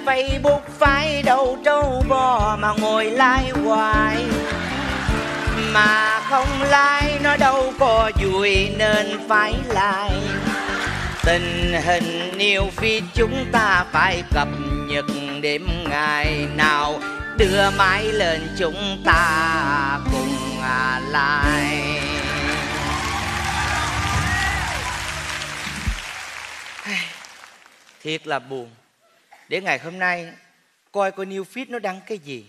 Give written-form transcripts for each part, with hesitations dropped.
Facebook phải đâu trâu bò mà ngồi like hoài. Mà không like nó đâu có vui nên phải like. Tình hình nhiều feed chúng ta phải cập nhật đêm ngày nào. Đưa máy lên chúng ta cùng like. Thiệt là buồn. Để ngày hôm nay coi new feed nó đăng cái gì.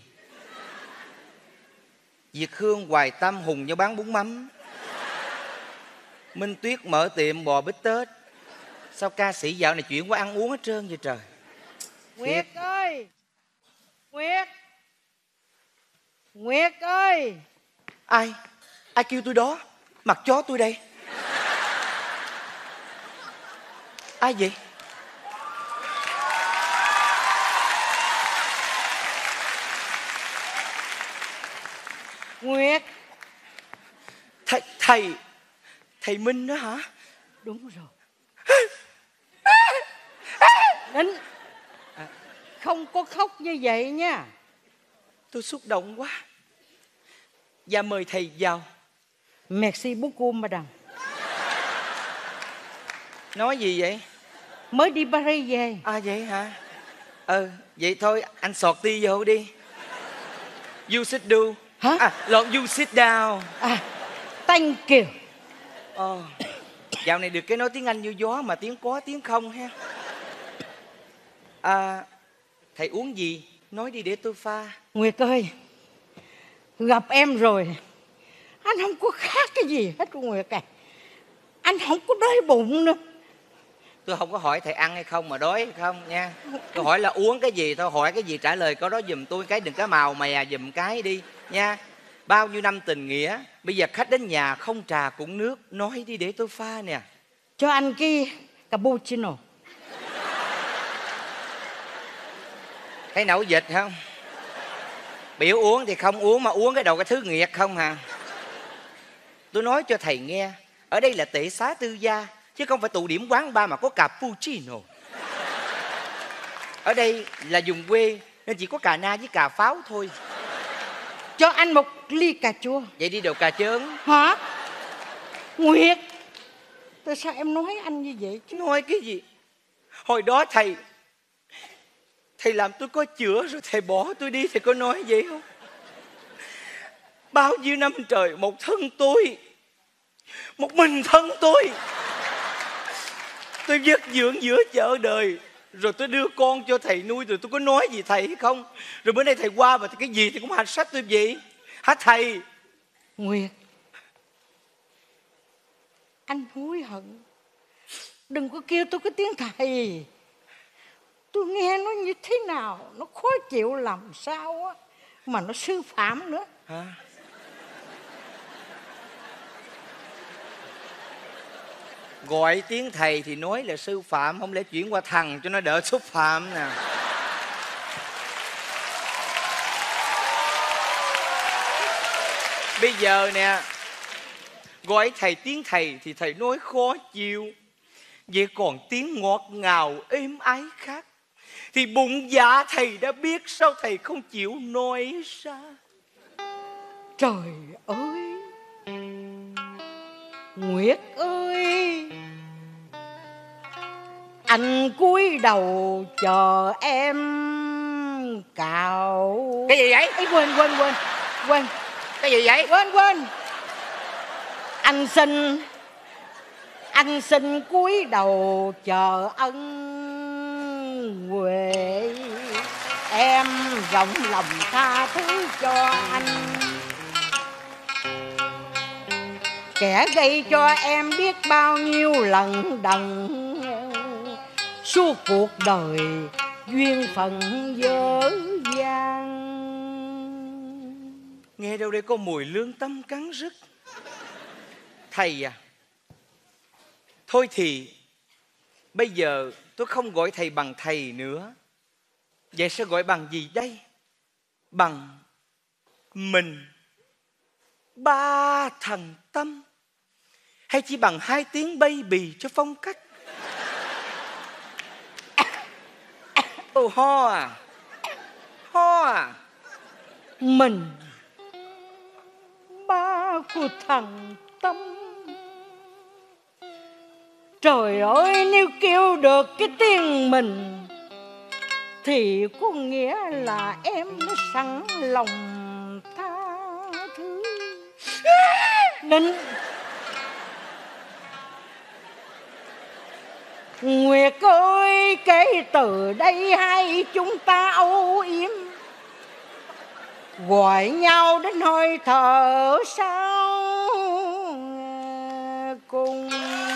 Việt Hương, Hoài Tâm, Hùng nhau bán bún mắm. Minh Tuyết mở tiệm bò bít tết. Sao ca sĩ dạo này chuyển qua ăn uống hết trơn vậy trời. Nguyệt ơi! Nguyệt! Nguyệt ơi! Ai? Ai kêu tôi đó? Mặt chó tôi đây. Ai vậy? Nguyệt! Thầy Minh đó hả? Đúng rồi. Nín! Không có khóc như vậy nha. Tôi xúc động quá. Dạ mời thầy vào. Merci beaucoup madame. Nói gì vậy? Mới đi Paris về. À vậy hả? Vậy thôi anh sọt ti vô đi. You sit do. Hả? Lộn, you sit down. Thank you. Dạo này được cái nói tiếng Anh như gió mà tiếng có tiếng không ha. Thầy uống gì? Nói đi để tôi pha. Nguyệt ơi, gặp em rồi anh không có khác cái gì hết của Nguyệt à. Anh không có đói bụng nữa. Tôi không có hỏi thầy ăn hay không mà đói hay không nha. Tôi hỏi là uống cái gì thôi, hỏi cái gì trả lời có đó giùm tôi cái, đừng có màu mè giùm cái đi nha. Bao nhiêu năm tình nghĩa, bây giờ khách đến nhà không trà cũng nước. Nói đi để tôi pha nè. Cho anh cái cappuccino. Thấy nấu dịch không? Biểu uống thì không uống mà uống cái đầu cái thứ nghiệt không hả? Tôi nói cho thầy nghe, ở đây là tể xá tư gia chứ không phải tụ điểm quán bar mà có cappuccino. Ở đây là vùng quê nên chỉ có cà na với cà pháo thôi. Cho anh một ly cà chua. Vậy đi đồ cà chớn. Hả? Nguyệt, tại sao em nói anh như vậy chứ? Nói cái gì? Hồi đó thầy làm tôi có chữa rồi thầy bỏ tôi đi, thầy có nói vậy không? Bao nhiêu năm trời một thân tôi, một mình thân tôi vất vưởng giữa chợ đời. Rồi tôi đưa con cho thầy nuôi, rồi tôi có nói gì thầy hay không? Rồi bữa nay thầy qua mà cái gì thì cũng hạch sách tôi vậy hả thầy? Nguyệt, anh hối hận. Đừng có kêu tôi cái tiếng thầy. Tôi nghe nó như thế nào, nó khó chịu làm sao á. Mà nó sư phạm nữa. Hả? Gọi tiếng thầy thì nói là sư phạm, không lẽ chuyển qua thằng cho nó đỡ xúc phạm nè. Bây giờ nè, gọi thầy tiếng thầy thì thầy nói khó chịu. Vậy còn tiếng ngọt ngào êm ái khác thì bụng dạ thầy đã biết, sao thầy không chịu nói ra? Trời ơi, Nguyệt ơi, anh cúi đầu chờ em cạo. Cái gì vậy? Ê, quên. Cái gì vậy? Quên. Anh xin cúi đầu chờ ân huệ. Em rộng lòng tha thứ cho anh, kẻ gây cho em biết bao nhiêu lần đần. Suốt cuộc đời duyên phận dở dang. Nghe đâu đây có mùi lương tâm cắn rứt. Thầy à, thôi thì bây giờ tôi không gọi thầy bằng thầy nữa. Vậy sẽ gọi bằng gì đây? Bằng mình ba thằng Tâm, hay chỉ bằng 2 tiếng baby cho phong cách? Tôi ho à? Ho à? Mình ba của thằng Tâm. Trời ơi, nếu kêu được cái tiếng mình thì có nghĩa là em nó sẵn lòng tha thứ. Nên Nguyệt ơi, kể từ đây hai chúng ta âu yếm, gọi nhau đến hơi thở sau cùng.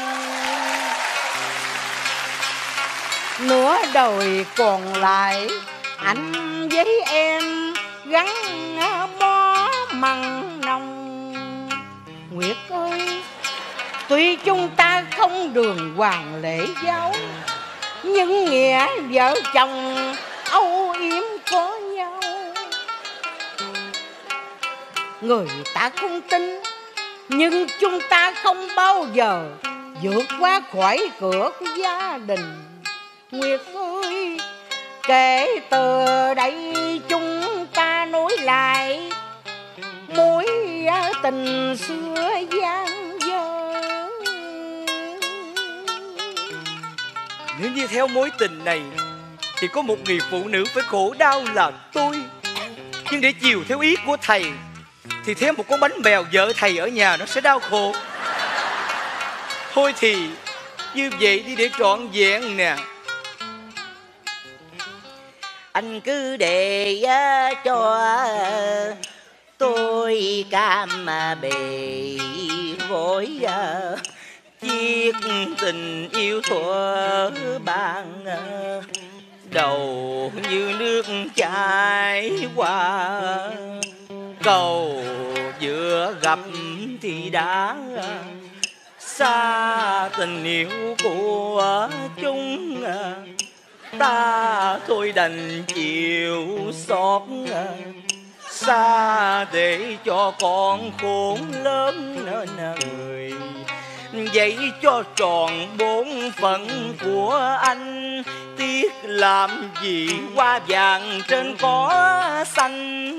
Nửa đời còn lại anh với em gắn bó mặn nồng. Nguyệt ơi, tuy chúng ta không đường hoàng lễ giáo, nhưng nghĩa vợ chồng âu yếm có nhau. Người ta không tin, nhưng chúng ta không bao giờ vượt qua khỏi cửa của gia đình. Nguyệt ơi, kể từ đây chúng ta nối lại mối tình xưa gian dở. Nếu như theo mối tình này thì có một người phụ nữ phải khổ đau là tôi. Nhưng để chiều theo ý của thầy thì theo một con bánh bèo vợ thầy ở nhà nó sẽ đau khổ. Thôi thì như vậy đi để trọn vẹn nè. Anh cứ để cho tôi cam bề vội chiếc tình yêu thuở ban đầu như nước chảy qua. Cầu vừa gặp thì đã xa tình yêu của chúng ta, thôi đành chịu xót xa để cho con khôn lớn nên người. Vậy cho tròn bổn phận của anh, tiếc làm gì hoa vàng trên cỏ xanh.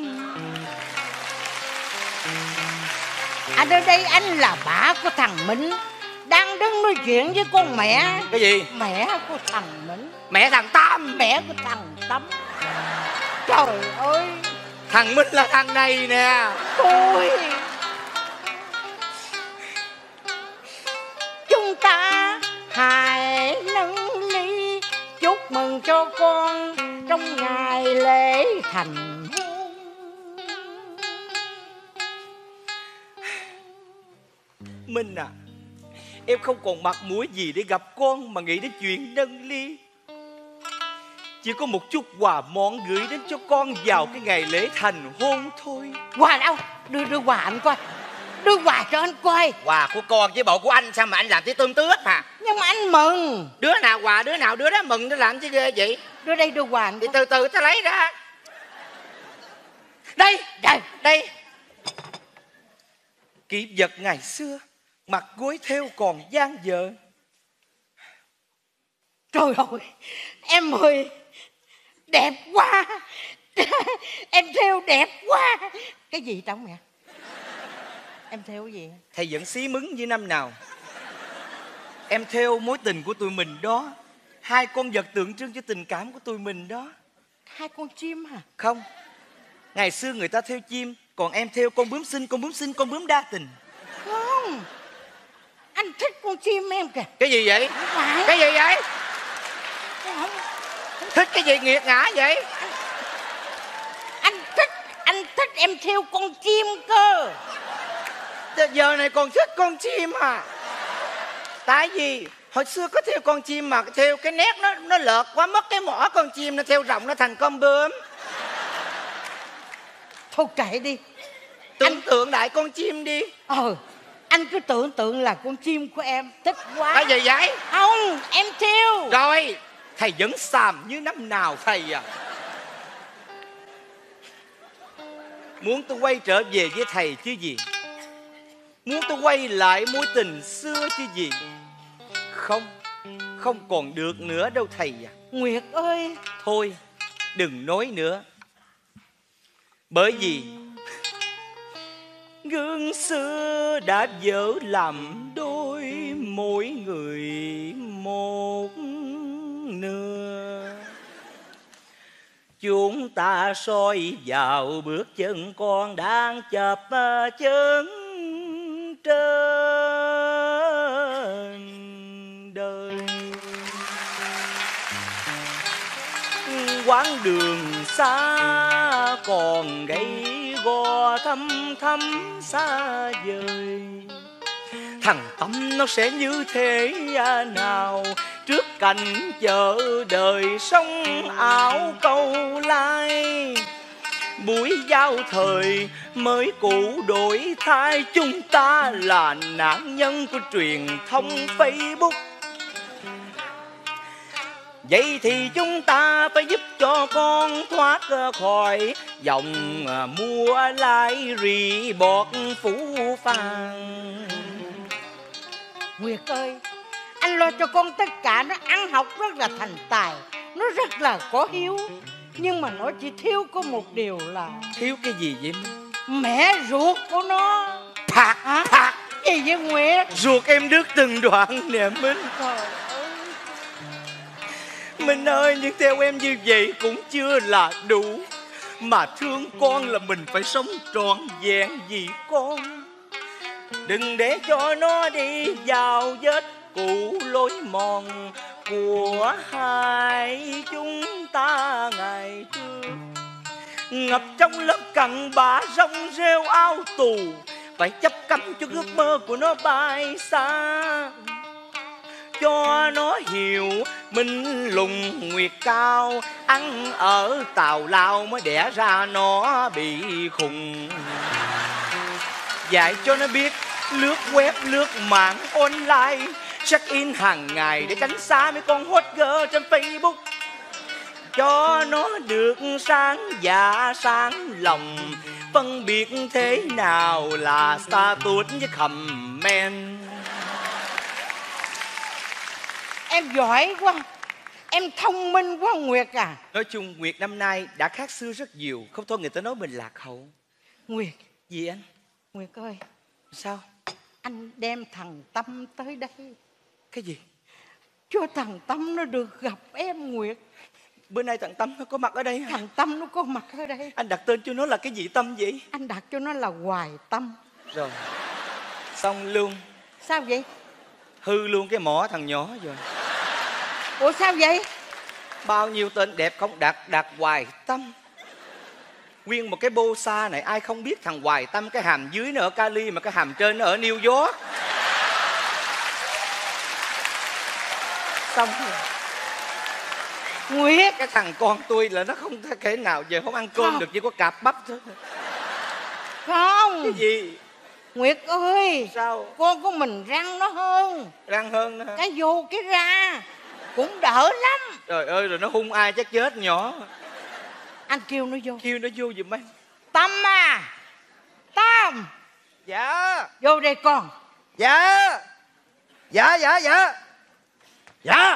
Ở đây anh là bà của thằng Minh, đang đứng nói chuyện với con mẹ. Cái gì? Mẹ của thằng Minh. Mẹ thằng Tâm. Mẹ của thằng Tâm. Trời ơi, thằng Minh là thằng này nè. Tôi chúng ta hãy nâng ly chúc mừng cho con trong ngày lễ thành hôn. Minh à, em không còn mặt mũi gì để gặp con mà nghĩ đến chuyện nâng ly. Chỉ có một chút quà mọn gửi đến cho con vào cái ngày lễ thành hôn thôi. Quà đâu? Đưa quà anh coi. Đưa quà cho anh coi. Quà của con với bộ của anh sao mà anh làm tí tươm tướt hả? Nhưng mà anh mừng. Đứa nào quà đứa nào đứa đó mừng, nó làm chứ ghê vậy. Đưa đây, đưa quà anh. Thì từ từ ta lấy ra. Đây, đây, đây. Kỷ vật ngày xưa, mặc gối thêu còn dang dở. Trời ơi, em ơi, đẹp quá. Em thêu đẹp quá. Cái gì trong mẹ? Em thêu cái gì? Thầy vẫn xí mứng như năm nào. Em thêu mối tình của tụi mình đó. Hai con vật tượng trưng cho tình cảm của tụi mình đó. Hai con chim hả? Không, ngày xưa người ta thêu chim, còn em thêu con bướm xinh, con bướm xinh, con bướm đa tình. Không, anh thích con chim em kìa. Cái gì vậy? Không phải. Cái gì vậy? Không. Thích cái gì nghiệt ngã vậy? Anh thích em thêu con chim cơ. Giờ này còn thích con chim à? Tại vì hồi xưa có thêu con chim mà thêu cái nét nó lợt quá, mất cái mỏ con chim, nó thêu rộng nó thành con bướm. Thôi kệ đi. Tưởng tượng đại con chim đi. Anh cứ tưởng tượng là con chim của em. Thích quá. Cái gì vậy? Không, em thêu. Rồi, thầy vẫn xàm như năm nào thầy à. Muốn tôi quay trở về với thầy chứ gì. Muốn tôi quay lại mối tình xưa chứ gì. Không, không còn được nữa đâu thầy à. Nguyệt ơi. Thôi đừng nói nữa. Bởi vì gương xưa đã vỡ làm đôi, mỗi người một nửa. Chúng ta soi vào bước chân con đang chập chững trên đời. Quãng đường xa còn gay go thăm thăm xa vời. Thằng Tâm nó sẽ như thế nào trước cảnh chờ đời sống ảo câu lai. Buổi giao thời mới cũ đổi thay, chúng ta là nạn nhân của truyền thông Facebook. Vậy thì chúng ta phải giúp cho con thoát khỏi dòng mua like report phũ phàng. Nguyệt ơi, anh lo cho con tất cả. Nó ăn học rất là thành tài, nó rất là có hiếu, nhưng mà nó chỉ thiếu có một điều là... Thiếu cái gì vậy? Mẹ ruột của nó. Phạt hả? Phạt gì vậy Nguyệt? Ruột em đứt từng đoạn nè Minh. Trời ơi Minh ơi, nhưng theo em như vậy cũng chưa là đủ. Mà thương con là mình phải sống trọn vẹn vì con. Đừng để cho nó đi vào vết cũ lối mòn của hai chúng ta ngày trước. Ngập trong lớp cặn bã rong rêu áo tù, phải chấp cánh cho ước mơ của nó bay xa. Cho nó hiểu Minh lùng nguyệt cao, ăn ở tào lao mới đẻ ra nó bị khùng. Dạy cho nó biết lướt web, lướt mạng online, check in hàng ngày để tránh xa mấy con hot girl trên Facebook. Cho nó được sáng dạ sáng lòng, phân biệt thế nào là status với comment. Em giỏi quá, em thông minh quá Nguyệt à. Nói chung Nguyệt năm nay đã khác xưa rất nhiều. Không thôi người ta nói mình lạc hậu. Nguyệt. Gì anh? Nguyệt ơi. Sao? Anh đem thằng Tâm tới đây. Cái gì? Cho thằng Tâm nó được gặp em Nguyệt. Bữa nay thằng Tâm nó có mặt ở đây hả? Thằng Tâm nó có mặt ở đây. Anh đặt tên cho nó là cái gì Tâm vậy? Anh đặt cho nó là Hoài Tâm. Rồi xong luôn. Sao vậy? Hư luôn cái mỏ thằng nhỏ rồi. Ủa sao vậy? Bao nhiêu tên đẹp không đặt, đặt Hoài Tâm. Nguyên một cái bô sa này ai không biết thằng Hoài Tâm, cái hàm dưới nó ở Cali mà cái hàm trên nó ở New York. Xong rồi. Nguyệt. Cái thằng con tôi là nó không thể nào giờ không ăn cơm được, chỉ có cạp bắp thôi. Không. Cái gì? Nguyệt ơi. Sao? Con của mình răng nó hơn. Răng hơn nữa hả? Cái vô cái ra cũng đỡ lắm. Trời ơi, rồi nó hung ai chắc chết nhỏ. Anh kêu nó vô. Kêu nó vô giùm anh. Tâm à. Tâm. Dạ. Vô đây con. Dạ. Dạ dạ dạ. Dạ.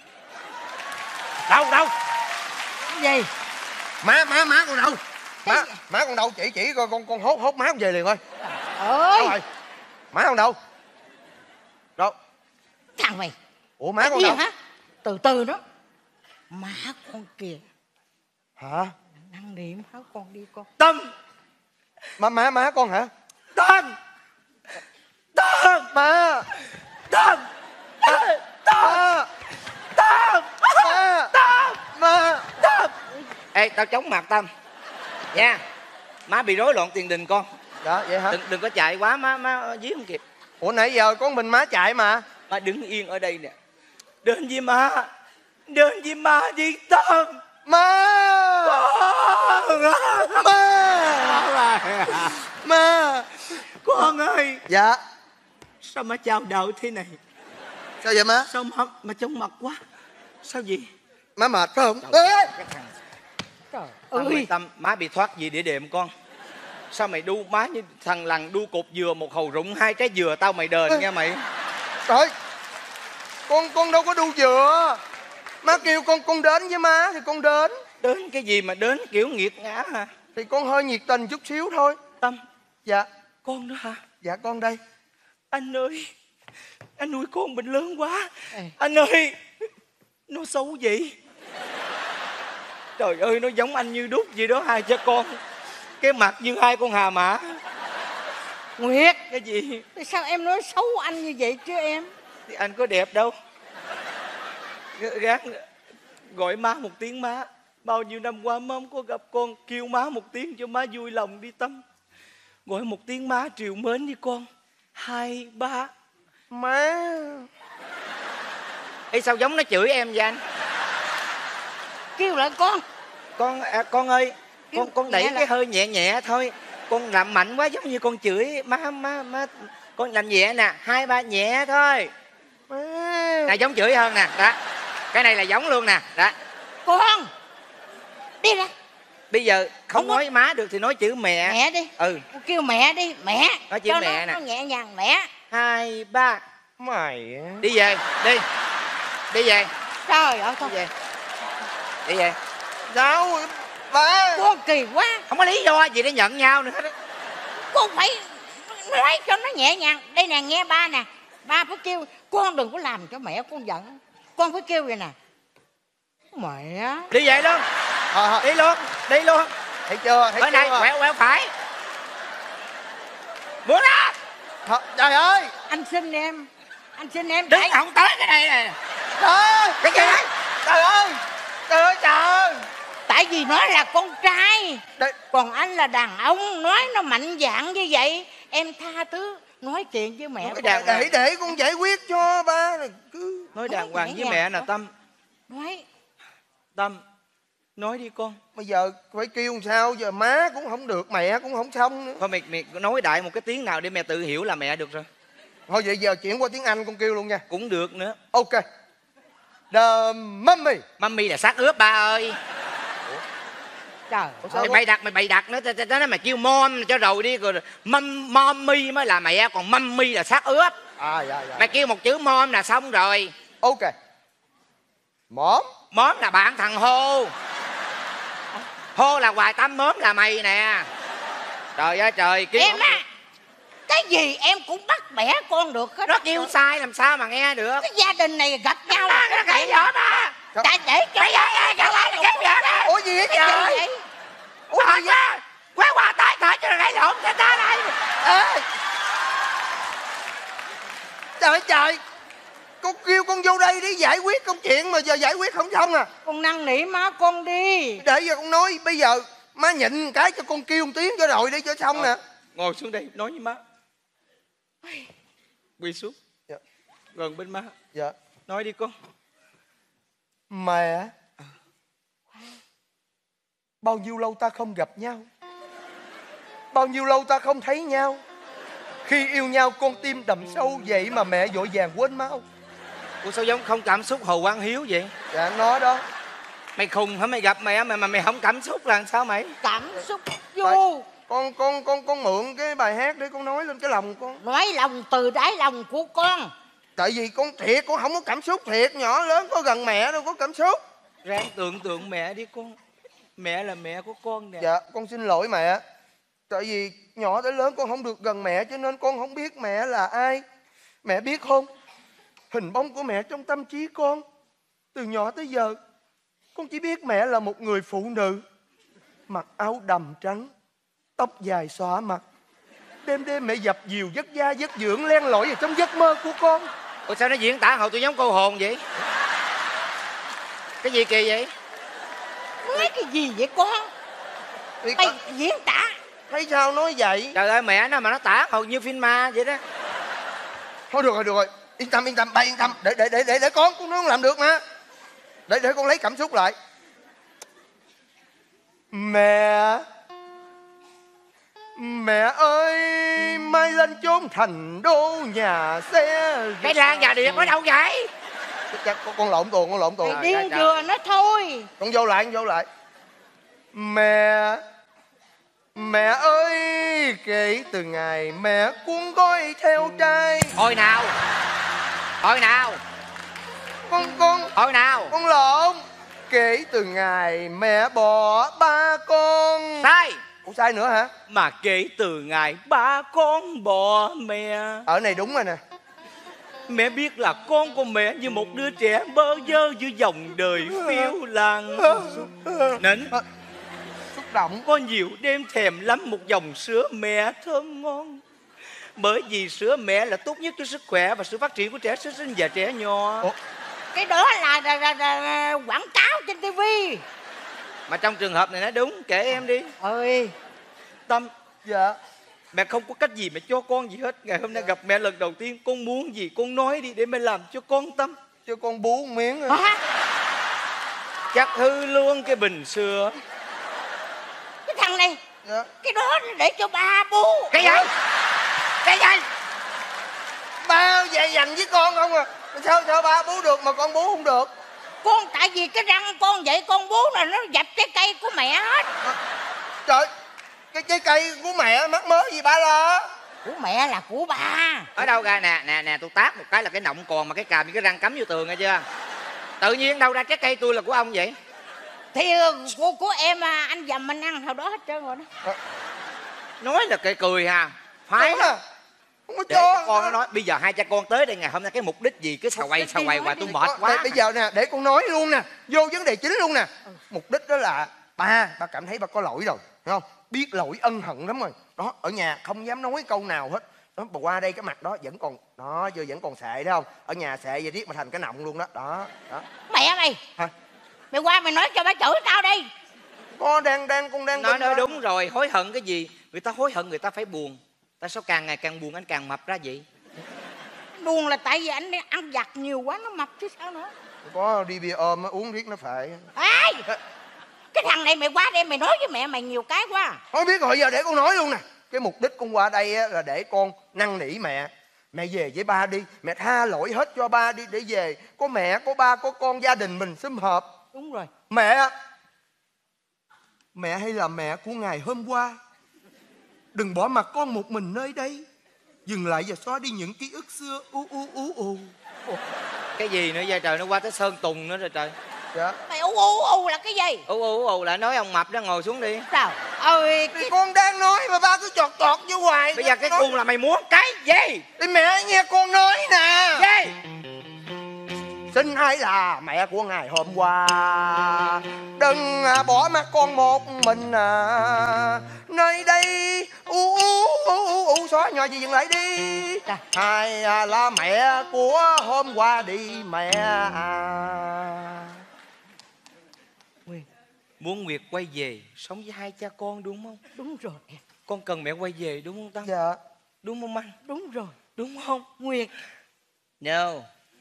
Đâu đâu? Cái gì? Má con đâu? Má con đâu? Chỉ coi con hốt má con về liền thôi. Ơi. Rồi. Má con đâu? Đâu? Thằng mày. Ủa má con đâu? Hả? Từ từ đó. Má con kìa. Hả? Năng niệm hả con, đi con. Tâm. Má con hả? Tâm. Tâm. Má. Tâm. Tâm. Tâm. Tâm. Má. Tâm. Ê, tao chống mặt Tâm nha. Má bị rối loạn tiền đình con. Dạ vậy hả? Đừng có chạy quá, má dí không kịp. Ủa nãy giờ con mình má chạy mà. Má đứng yên ở đây nè. Đến với má. Đến với má đi Tâm. Má. Má. Con ơi. Dạ. Sao má chào đậu thế này? Sao vậy má? Sao má trông mặt quá? Sao vậy? Má mệt phải không? Cái thằng Trời ơi. Tâm, má bị thoát gì để đệm con? Sao mày đu má như thằng lằn đu cột dừa, một hầu rụng hai trái dừa tao mày đền nha mày. Trời, con đâu có đu dừa. Má kêu con đến với má thì con đến. Đến cái gì mà đến kiểu nghiệt ngã hả? Thì con hơi nhiệt tình chút xíu thôi. Tâm. Dạ. Con đó hả? Dạ con đây. Anh ơi, anh nuôi con mình lớn quá. Ê. Anh ơi, nó xấu vậy. Trời ơi, nó giống anh như đúc vậy đó, hai cha con. Cái mặt như hai con hà mã. Nguyệt. Cái gì? Sao em nói xấu anh như vậy chứ em? Thì anh có đẹp đâu. Gắng gọi má một tiếng má. Bao nhiêu năm qua má không có gặp con. Kêu má một tiếng cho má vui lòng đi Tâm. Gọi một tiếng má triều mến đi con. 2, 3. Má. Ê sao giống nó chửi em vậy anh? Kêu lại con. Con ơi, Kêu con đẩy nhẹ cái hơi nhẹ nhẹ thôi. Con làm mạnh quá giống như con chửi má. Con làm nhẹ nè, 2, 3 nhẹ thôi. Má. Này giống chửi hơn nè, đó. Cái này là giống luôn nè, đó. Con. Đi ra. Bây giờ không Không có- nói má được thì nói chữ mẹ. Mẹ đi. Ừ. Con kêu mẹ đi. Mẹ. Nói chữ cho mẹ nè. nó nhẹ nhàng. Mẹ. 2, 3. Mày. Đi về, đi. Đi về, Trời ơi đi thôi. về. Đi về. Sao ba? Con kỳ quá. Không có lý do gì để nhận nhau nữa hết á. Con phải nói cho nó nhẹ nhàng. Đây nè, nghe ba nè. Ba phải kêu. Con đừng có làm cho mẹ con giận. Con phải kêu vậy nè. Mẹ. Đi về luôn. Thôi Đi luôn, đi luôn. thấy chưa? Thấy Ở này chưa? quẹo phải. Bước ra. Trời ơi. Anh xin em. Anh xin em. Đứng Tại- không tới cái này nè. Trời ơi. Cái gì đấy? Trời ơi. Trời ơi trời. Tại vì nó là con trai. Đây. Còn anh là đàn ông. Nói nó mạnh dạn như vậy. Em tha thứ. Nói chuyện với mẹ. Nói đàng hoàng. Để con giải quyết cho ba. Cứ Nói đàng hoàng với nhẹ mẹ nhàng. nè Tâm. Nói. Tâm, nói đi con. bây giờ phải kêu làm sao giờ, má cũng không được, mẹ cũng không xong nữa. Thôi mày nói đại một cái tiếng nào để mẹ tự hiểu là mẹ được rồi. Thôi vậy giờ chuyển qua tiếng Anh con kêu luôn nha. Cũng được nữa. Ok. The mummy. Mummy là xác ướp ba ơi. Trời Sao Mày bày đặt nữa. Tao nói mày kêu mom cho rồi đi. Rồi mommy mới là mẹ. Còn mummy là xác ướp. Dạ. Mày kêu một chữ mom là xong rồi. Ok. Mom. Móm là bạn thằng Hô. Hô là Hoài Tâm, móm là mày nè. Trời ơi trời. Kêu em á. Cái gì em cũng bắt bẻ con được hết. nó kêu sai làm sao mà nghe được. Cái gia đình này gặp nhau. Nó cãi vợ ba. Tại để cho Bây giờ cãi vợ ba. Ủa gì vậy cái trời? gì vậy? Ủa gì vậy? Quét qua tay thở cho nó gây lộn cho ta đây. Ê. Trời ơi trời. Con kêu con vô đây đi giải quyết công chuyện mà giờ giải quyết không xong à. Con năn nỉ má con đi. Để giờ con nói bây giờ má nhịn cái cho con kêu một tiếng cho rồi đi cho xong nè. Ngồi xuống đây nói với má. Quỳ xuống. Dạ. Gần bên má. Dạ. Nói đi con. Mẹ. Bao nhiêu lâu ta không gặp nhau. Bao nhiêu lâu ta không thấy nhau. Khi yêu nhau con tim đầm sâu vậy mà mẹ vội vàng quên mau. Ủa sao giống không cảm xúc Hồ Quang Hiếu vậy? Dạ nó đó. Mày khùng hả? Mày gặp mẹ mà mày không cảm xúc là sao mày? Cảm xúc vô. Con mượn cái bài hát để con nói lên cái lòng con. Nói lòng từ đáy lòng của con. Tại vì con thiệt con không có cảm xúc thiệt. Nhỏ lớn có gần mẹ đâu có cảm xúc. Ráng tưởng tượng mẹ đi con. Mẹ là mẹ của con nè. Dạ con xin lỗi mẹ. Tại vì nhỏ tới lớn con không được gần mẹ cho nên con không biết mẹ là ai. Mẹ biết không? Hình bóng của mẹ trong tâm trí con. Từ nhỏ tới giờ con chỉ biết mẹ là một người phụ nữ mặc áo đầm trắng, tóc dài xõa mặt. Đêm đêm mẹ dập dìu vất da vất dưỡng len lỏi vào trong giấc mơ của con. Ủa sao nó diễn tả hồi tôi giống cô hồn vậy? Cái gì kỳ vậy? Nói cái gì vậy con? Thì Mày diễn tả. thấy sao nói vậy? Trời ơi mẹ nó mà nó tả hầu như phim ma vậy đó. Thôi được rồi. Yên tâm ba yên tâm. Để con nó không làm được mà. Để con lấy cảm xúc lại. Mẹ ơi, mai lên chốn thành đô nhà xe. Cái Lan và Điệp ở đâu vậy? Chắc con lộn tuồng. Mày Trời, điên trời. vừa nói thôi. Con vô lại. Mẹ ơi, kể từ ngày mẹ cuốn gói theo trai. Hồi nào? Con Hồi nào? Con lộn. Kể từ ngày mẹ bỏ ba con. Sai. Ủa sai nữa hả? Mà kể từ ngày ba con bỏ mẹ. Ở này đúng rồi nè. Mẹ biết là con của mẹ như một đứa trẻ bơ vơ giữa dòng đời phiêu lãng. Nên Xúc động. có nhiều đêm thèm lắm một dòng sữa mẹ thơm ngon. Bởi vì sữa mẹ là tốt nhất cho sức khỏe và sự phát triển của trẻ sơ sinh và trẻ nhỏ. Ủa? Cái đó là quảng cáo trên tivi. Mà trong trường hợp này nó đúng, kể em đi. Ơi Tâm, Dạ. mẹ không có cách gì mẹ cho con gì hết. Ngày hôm nay gặp mẹ lần đầu tiên, con muốn gì con nói đi để mẹ làm cho con Tâm. Cho con bú một miếng. hả? Chắc hư luôn cái bình sữa. Cái thằng này, Dạ. cái đó để cho ba bú. Cái gì? Cái gì? Ba về dành với con không à? Sao ba bú được mà con bú không được? Con tại vì cái răng con vậy con bú là nó dập trái cây của mẹ hết. Trời, cái trái cây của mẹ mắc mớ gì ba lo? Của mẹ là của ba. Ở đâu ra? Nè tôi tát một cái là cái nọng còn mà cái càm với cái răng cắm vô tường nghe chưa? Tự nhiên đâu ra trái cây tôi là của ông vậy? Thì của em anh dầm anh ăn hồi đó hết trơn rồi đó. Nói là cây cười hà. Phải Đúng đó. à? Không có Để cho cái con nó nói bây giờ hai cha con tới đây ngày hôm nay cái mục đích gì cứ xào quay hoài tôi mệt quá. Bây giờ nè, để con nói luôn nè, vô vấn đề chính luôn nè. Mục đích đó là ba cảm thấy ba có lỗi rồi, hiểu không? Biết lỗi ân hận lắm rồi. Đó, ở nhà không dám nói câu nào hết. Đó, bà qua đây cái mặt đó vẫn còn đó, chưa vẫn còn sệ đó không? Ở nhà sệ vậy riết mà thành cái nọng luôn đó. Đó. Mẹ mày. Hả? Mày qua mày nói cho bà chửi tao đi. Con đang Nói đúng rồi, hối hận cái gì? Người ta hối hận người ta phải buồn. Tại sao càng ngày càng buồn anh càng mập ra vậy? Buồn là tại vì anh ăn vặt nhiều quá nó mập chứ sao nữa. có đi bia ôm uống riết nó phệ. Ê, cái thằng này mày qua đây mày nói với mẹ mày nhiều cái quá. Thôi biết rồi, giờ để con nói luôn nè. Cái mục đích con qua đây á, là để con năn nỉ mẹ. Mẹ về với ba đi, mẹ tha lỗi hết cho ba đi để về. Có mẹ, có ba, có con, gia đình mình sum họp. Đúng rồi. Mẹ hay là mẹ của ngày hôm qua. Đừng bỏ mặc con một mình nơi đây. Dừng lại và xóa đi những ký ức xưa. Cái gì nữa vậy trời, nó qua tới Sơn Tùng nữa rồi trời. Dạ. Mày u là cái gì? Ù lại nói ông mập đó, ngồi xuống đi. Trời ơi Thì con đang nói mà ba cứ chọt vô hoài. Bây giờ cái cùng là mày muốn cái gì? Thì mẹ nghe con nói nè. Gì? Xin hãy là mẹ của ngày hôm qua. Đừng bỏ mặc con một mình nơi đây. Xóa nhỏ gì dừng lại đi. Hay là mẹ của hôm qua đi mẹ Muốn Nguyệt quay về sống với hai cha con đúng không? đúng rồi. Con cần mẹ quay về đúng không Tâm? Dạ. Đúng không anh? Đúng rồi. Đúng không? Nguyệt. No.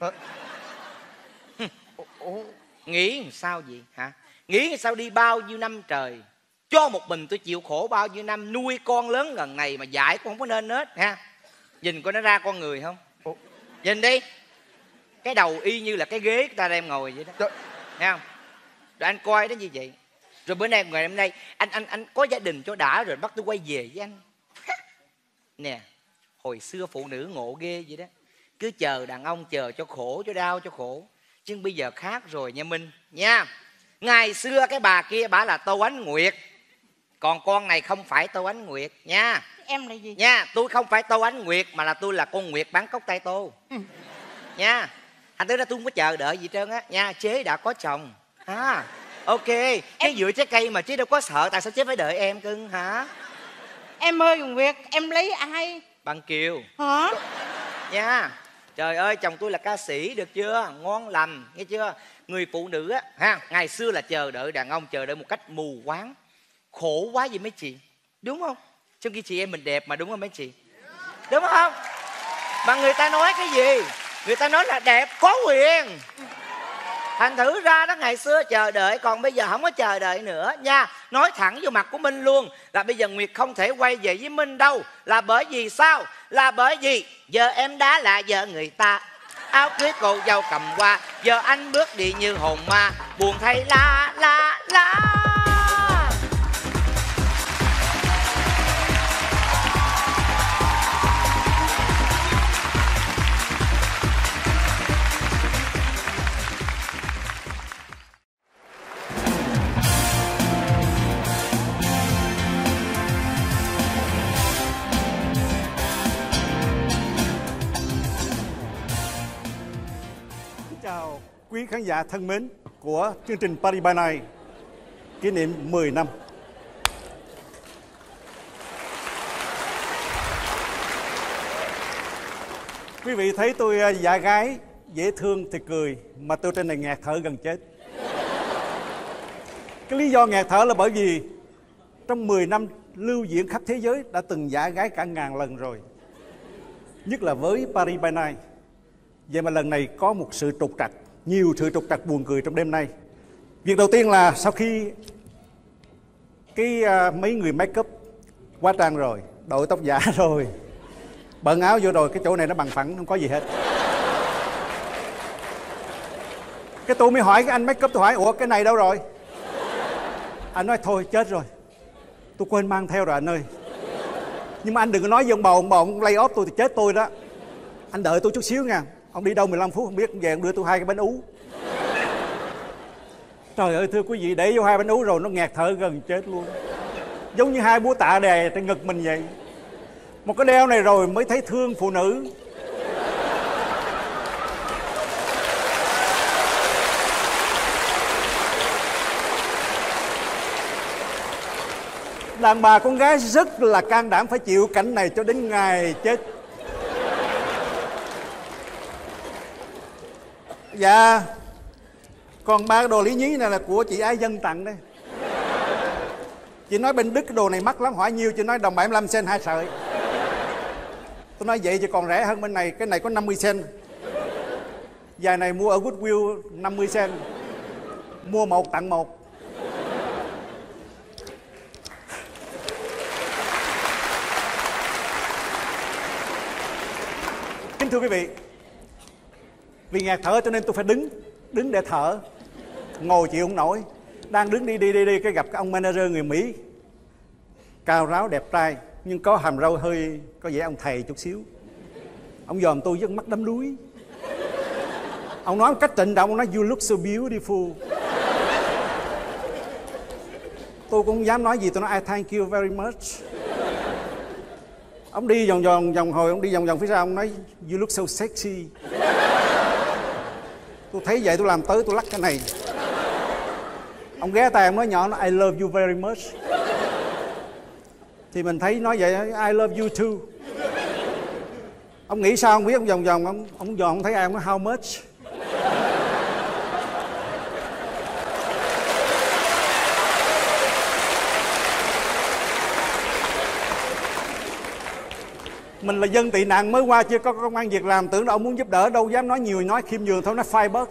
Nghĩ làm sao vậy hả? Nghĩ làm sao đi bao nhiêu năm trời, cho một mình tôi chịu khổ bao nhiêu năm, nuôi con lớn gần này mà dạy con không có nên hết ha. Nhìn coi nó ra con người không? Nhìn đi, cái đầu y như là cái ghế ta đem ngồi vậy đó. Thấy không? Rồi anh coi nó như vậy. Rồi bữa nay ngày hôm nay anh có gia đình cho đã rồi bắt tôi quay về với anh. Nè, hồi xưa phụ nữ ngộ ghê vậy đó. Cứ chờ đàn ông, chờ cho khổ, cho đau, cho khổ. chứ bây giờ khác rồi nha Minh nha. Ngày xưa cái bà kia bả là Tô Ánh Nguyệt, còn con này không phải Tô Ánh Nguyệt nha. Em là gì? Nha, tôi không phải Tô Ánh Nguyệt mà là tôi là con Nguyệt bán cốc tay tô. Nha. Thành tới ra tôi không có chờ đợi gì trơn á nha. Chế đã có chồng ha. Ok, cái dựa trái cây mà chế đâu có sợ. Tại sao chế phải đợi em cưng hả? Em ơi Nguyệt, em lấy ai? Bằng Kiều Hả? nha. Trời ơi, chồng tôi là ca sĩ được chưa? Ngon lành, nghe chưa? Người phụ nữ á ha, ngày xưa là chờ đợi đàn ông, chờ đợi một cách mù quáng. Khổ quá gì mấy chị, đúng không? Trong khi chị em mình đẹp mà, đúng không mấy chị? Đúng không? Mà người ta nói cái gì? Người ta nói là đẹp có quyền. Thành thử ra đó, ngày xưa chờ đợi, còn bây giờ không có chờ đợi nữa nha. Nói thẳng vô mặt của Minh luôn là bây giờ Nguyệt không thể quay về với Minh đâu. Là bởi vì sao? Là bởi vì giờ em đã là vợ người ta, áo cưới cô dâu cầm qua, giờ anh bước đi như hồn ma, buồn thay la la la. quý khán giả thân mến của chương trình Paris by Night kỷ niệm 10 năm. Quý vị thấy tôi dạ gái, dễ thương thì cười, mà tôi trên này nghẹt thở gần chết. Cái lý do nghẹt thở là bởi vì trong 10 năm lưu diễn khắp thế giới đã từng dạ gái cả ngàn lần rồi. Nhất là với Paris by Night. Vậy mà lần này có một sự trục trặc, nhiều sự trục trặc buồn cười trong đêm nay. Việc đầu tiên là sau khi mấy người make up quá trang rồi, đội tóc giả rồi, bận áo vô rồi, cái chỗ này nó bằng phẳng, không có gì hết. Cái tôi mới hỏi cái anh make up, tôi hỏi ủa cái này đâu rồi? Anh nói thôi chết rồi, tôi quên mang theo rồi anh ơi. Nhưng mà anh đừng có nói với ông bầu ông lay off tôi thì chết tôi đó. Anh đợi tôi chút xíu nha. Ông đi đâu 15 phút không biết, ông về ông đưa tôi 2 cái bánh ú. Trời ơi thưa quý vị, để vô 2 bánh ú rồi nó nghẹt thở gần chết luôn. Giống như 2 búa tạ đè trên ngực mình vậy. Một cái đeo này rồi mới thấy thương phụ nữ. Đàn bà con gái rất là can đảm phải chịu cảnh này cho đến ngày chết. Dạ, còn 3 cái đồ lý nhí này là của chị Ái Dân tặng đây. Chị nói bên Đức cái đồ này mắc lắm, hỏi nhiêu? Chị nói đồng 75 cent 2 sợi. Tôi nói vậy chứ còn rẻ hơn bên này, cái này có 50 cent. Dài này mua ở Goodwill 50 cent. Mua 1 tặng 1. Kính thưa quý vị, vì nghẹt thở cho nên tôi phải đứng để thở, ngồi chịu không nổi. Đang đứng đi cái gặp cái ông manager người Mỹ, cao ráo đẹp trai nhưng có hàm râu hơi có vẻ ông thầy chút xíu. Ông dòm tôi với mắt đắm đuối. Ông nói một cách trịnh trọng, ông nói you look so beautiful. Tôi cũng không dám nói gì, tôi nói I thank you very much. Ông đi vòng hồi, ông đi vòng phía sau, ông nói you look so sexy. Tôi thấy vậy tôi làm tới, tôi lắc cái này. Ông ghé tay ông nói nhỏ, I love you very much. Thì mình thấy nói vậy, I love you too. Ông nghĩ sao không biết, ông vòng ông dòm không thấy ai, ông nói how much. Mình là dân tị nạn mới qua, chưa có công ăn việc làm, tưởng là ông muốn giúp đỡ, đâu dám nói nhiều, nói khiêm nhường thôi, nói $5.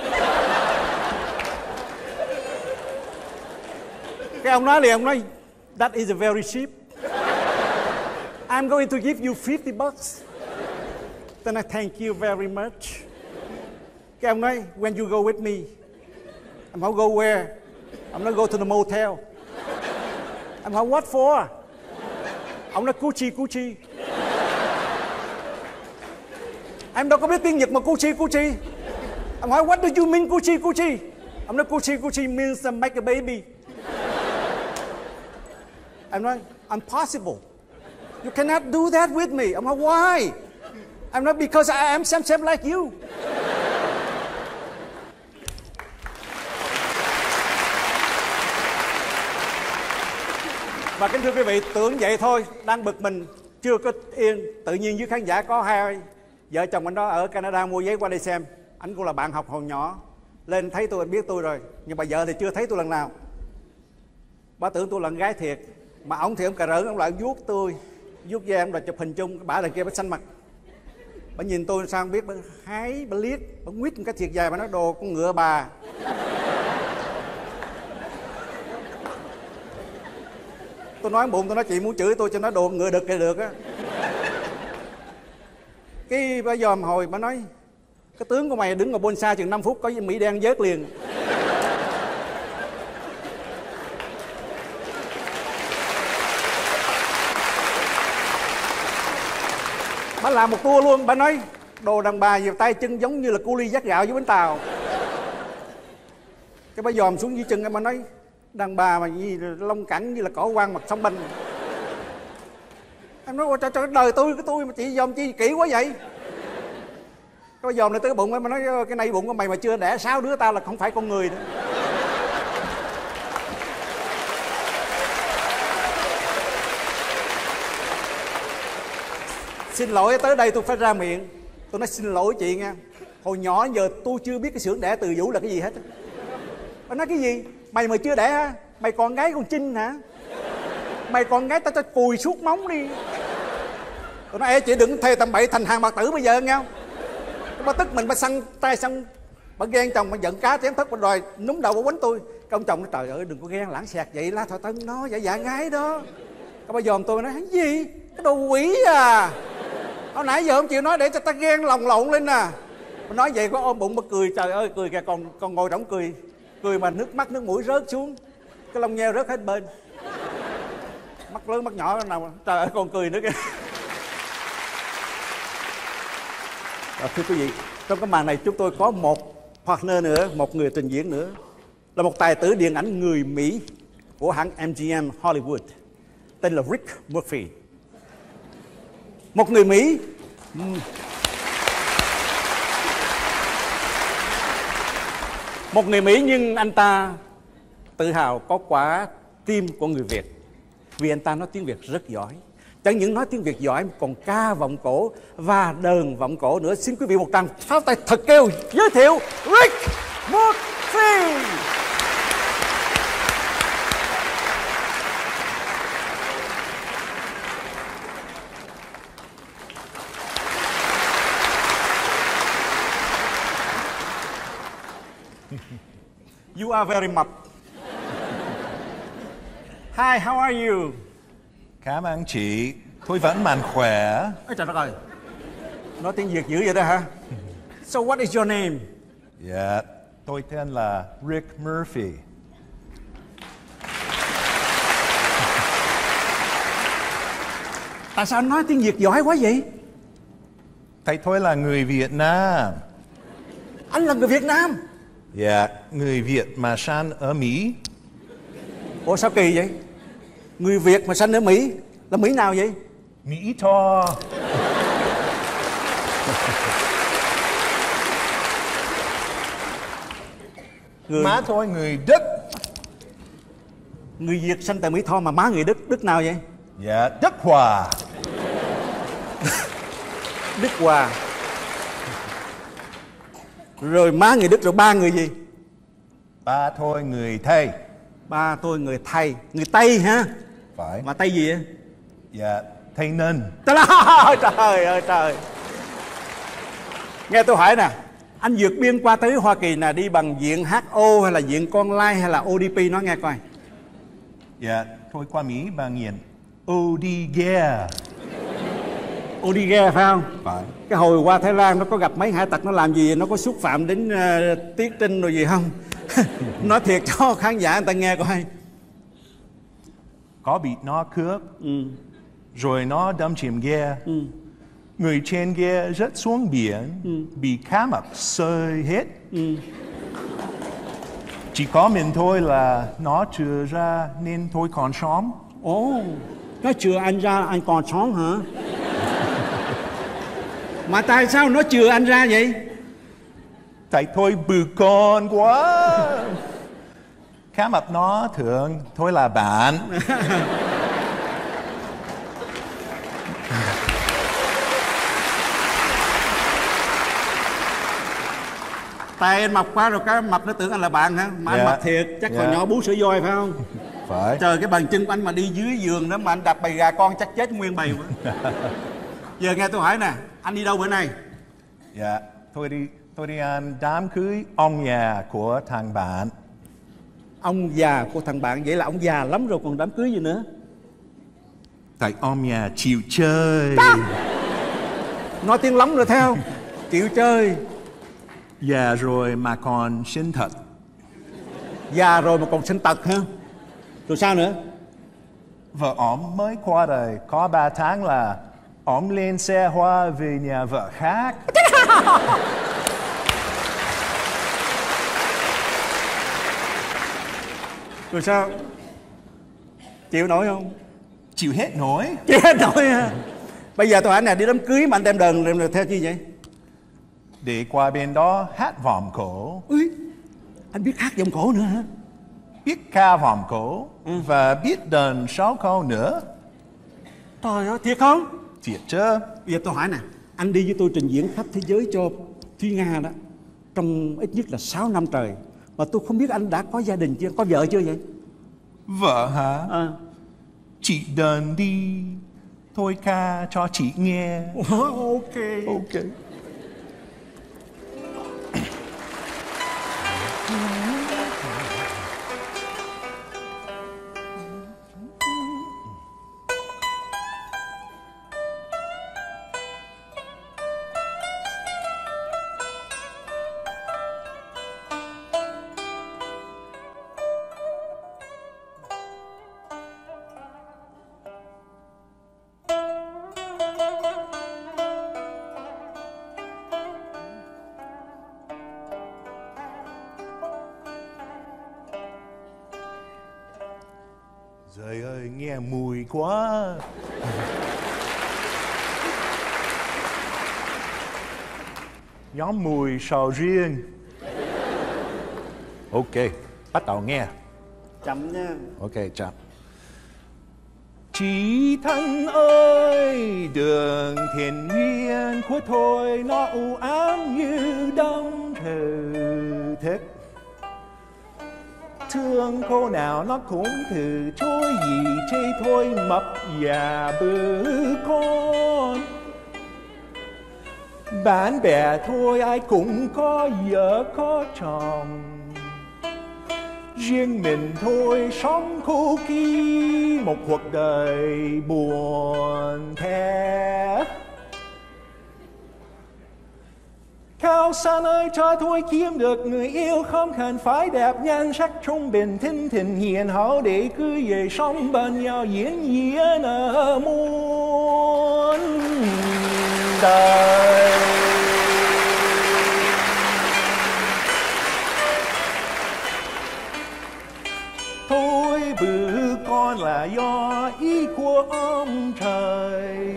Cái ông nói liền, ông nói that is very cheap. I'm going to give you $50. Then I thank you very much. Cái ông nói when you go with me. I'm how go where? I'm not go to the motel. I'm how what for? Ông nói Gucci. Em đâu có biết tiếng Nhật mà Gucci. Em hỏi what do you mean Gucci? Em nói Gucci means make a baby. Em nói impossible. You cannot do that with me. Em hỏi why? Em nói because I am same like you. Và kính thưa quý vị, tưởng vậy thôi, đang bực mình, chưa có yên, tự nhiên dưới khán giả có 2 vợ chồng anh đó ở Canada mua vé qua đây xem. Anh cũng là bạn học hồi nhỏ, lên thấy tôi anh biết tôi rồi, nhưng bà vợ thì chưa thấy tôi lần nào. Bà tưởng tôi là con gái thiệt, mà ông thì ông cà rỡn, ông lại vuốt tôi, vuốt ve, ông đòi chụp hình chung. Bà đằng kia bà xanh mặt, bà nhìn tôi sao không biết, bà hái, bà liếc, bà nguyết một cái thiệt dài, bà nói đồ con ngựa bà. Tôi nói bụng, tôi nói chị muốn chửi tôi cho nó đồ ngựa đực thì được á. Cái bà dòm hồi bà nói cái tướng của mày đứng ở bên xa chừng 5 phút có Mỹ đen vớt liền. Bà làm một tour luôn, bà nói đồ đàn bà về tay chân giống như là cu ly vắt gạo với bánh tàu. Cái bà dòm xuống dưới chân, bà nói đàn bà mà gì lông cẳng như là cỏ quang mặt sông banh. Em nói trời đời tôi mà chị dòm chi kỹ quá vậy. Cái dòm lại tới cái bụng ấy, mà nói cái này bụng của mày mà chưa đẻ 6 đứa tao là không phải con người nữa. Xin lỗi, tới đây tôi phải ra miệng. Tôi nói xin lỗi chị nha. Hồi nhỏ giờ tôi chưa biết cái xưởng đẻ Từ Vũ là cái gì hết. Nó nói cái gì? Mày mà chưa đẻ hả? Mày con gái con Trinh hả? Mày con gái tao cho cùi suốt móng đi. Tôi nói ê chị đừng thề tầm bậy thành hàng bạc tử bây giờ nghe không? Bà tức mình bà săn tay xong bà ghen chồng bà giận cá chém thất bà đòi núm đầu bà quánh tôi. Cái ông chồng nó trời ơi đừng có ghen lãng xẹt vậy lá thọ tân nó dạ gái đó. Cái bà dòm tôi nói cái gì? Cái đồ quỷ à. Hồi nãy giờ không chịu nói để cho ta ghen lòng lộn lên nè. Bà nói vậy có ôm bụng bà cười trời ơi cười kìa còn ngồi đóng cười. Cười mà nước mắt nước mũi rớt xuống. Cái lông nheo rớt hết bên. Mắt lớn mắt nhỏ nào trời ơi còn cười nữa kìa. Thưa quý vị, trong cái màn này chúng tôi có một partner nữa, một người trình diễn nữa, là một tài tử điện ảnh người Mỹ của hãng MGM Hollywood, tên là Rick Murphy. Một người Mỹ nhưng anh ta tự hào có quả tim của người Việt, vì anh ta nói tiếng Việt rất giỏi. Chẳng những nói tiếng Việt giỏi còn ca vọng cổ và đờn vọng cổ nữa. Xin quý vị một tràng pháo tay thật kêu giới thiệu Rick Murphy. You are very much. Hi, how are you? Cảm ơn chị, tôi vẫn mạnh khỏe. Ôi trời đất ơi, nói tiếng Việt dữ vậy đó hả? So what is your name? Dạ, tôi tên là Rick Murphy. Tại sao anh nói tiếng Việt giỏi quá vậy? Tại tôi là người Việt Nam. Anh là người Việt Nam? Dạ, người Việt mà sinh ở Mỹ. Ủa sao kỳ vậy? Người Việt mà sinh ở Mỹ, là Mỹ nào vậy? Mỹ Tho. Má tôi người Đức. Người Việt sinh tại Mỹ Tho mà má người Đức, Đức nào vậy? Dạ, Đức Hòa. Đức Hòa. Rồi má người Đức, rồi ba người gì? Ba tôi người Tây. Ba tôi người Tây. Người Tây hả? Phải. Mà Tây gì vậy? Dạ, Tây Ninh. Trời ơi trời. Nghe tôi hỏi nè, anh vượt biên qua tới Hoa Kỳ nè, đi bằng viện HO hay là viện Con Lai hay là ODP, nói nghe coi. Dạ, tôi qua Mỹ bằng viện Odigare. Odigare phải không? Phải. Cái hồi qua Thái Lan nó có gặp mấy hải tặc nó làm gì, nó có xúc phạm đến Tiết Trinh rồi gì không? Nói thiệt cho khán giả người ta nghe coi. Có bị nó cướp. Rồi nó đâm chìm ghe. Người trên ghe rớt xuống biển. Bị cá mập sơi hết. Chỉ có mình thôi là nó chừa ra nên tôi còn sống. Ồ, nó chừa anh ra anh còn sống hả? Mà tại sao nó chừa anh ra vậy? Tại tôi bự con quá. Cá mập nó thường thôi là bạn. Tại anh mập quá rồi cái mập nó tưởng anh là bạn hả? Mà anh mập thiệt, chắc còn nhỏ bú sữa voi phải không? Phải. Trời, cái bàn chân của anh mà đi dưới giường đó mà anh đập bầy gà con chắc chết nguyên bầy quá. Giờ nghe tôi hỏi nè, anh đi đâu bữa nay? Dạ, tôi đi ăn đám cưới ông già của thằng bạn. Ông già của thằng bạn, vậy là ông già lắm rồi còn đám cưới gì nữa? Tại ông già chịu chơi. Nói tiếng lắm rồi thấy không? Chịu chơi. Già rồi mà còn sinh thật. Già rồi mà còn sinh tật hả? Rồi sao nữa? Vợ ổng mới qua đời có 3 tháng là ổng lên xe hoa về nhà vợ khác. Rồi sao? Chịu nổi không? Chịu hết nổi. Chịu hết nổi hả? Bây giờ tôi hỏi nè, đi đám cưới mà anh đem đờn theo chi vậy? để qua bên đó hát vòng cổ. Ui, anh biết hát vòng cổ nữa hả? Biết ca vòng cổ và biết đờn 6 câu nữa. Trời ơi, thiệt không? Thiệt chứ. Bây giờ tôi hỏi nè, anh đi với tôi trình diễn khắp thế giới cho Thúy Nga đó, trong ít nhất là 6 năm trời, mà tôi không biết anh đã có gia đình chưa, có vợ chưa vậy? Vợ hả? Chị đờn đi, tôi ca cho chị nghe. Ok. Ok. Trời ơi, nghe mùi quá. Nhóm mùi sầu riêng. Ok, bắt đầu nghe. Chậm nha. Ok, chậm. Chị thân ơi, đường thiền nguyên của tôi nó u ám như đông thử thách. Thương cô nào nó cũng từ chối gì chê thôi mập già bự con. Bạn bè thôi ai cũng có vợ có chồng, riêng mình thôi sống khô kỹ một cuộc đời buồn thẻ. Cao San ơi, cho tôi kiếm được người yêu không cần phải đẹp nhan sắc trung bình, thinh thình hiền hậu để cứ về sống bên nhau diễn diễn ở muôn đời. Thôi bự con là do ý của ông trời.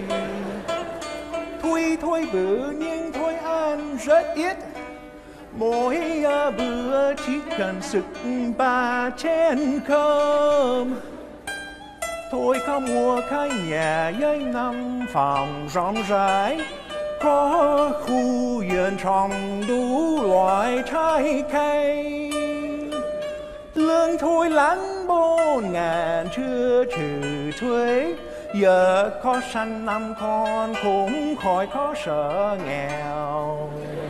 Thôi bự nhưng thôi ăn rất ít, mỗi bữa chỉ cần sực 3 chén cơm. Thôi không mua cái nhà với 5 phòng rộng rãi, có khu vườn trồng đủ loại trái cây. Lương thôi lắm 4.000 chưa trừ thuế, giờ có sanh 5 con cũng khỏi có sợ nghèo.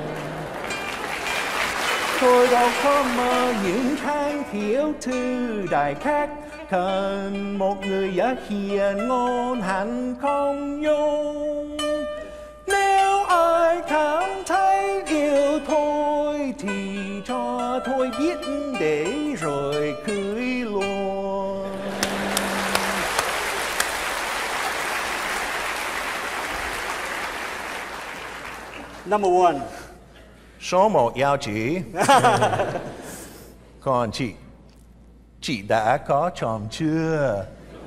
Tôi đâu có mơ những tháng thiếu thư đại khác, cần một người vợ hiền ngôn hạnh không nhung. Nếu ai cảm thấy yêu thôi thì cho thôi biết để rồi cưới luôn. Number one. Số 1 giao chỉ. Còn chị đã có chồng chưa?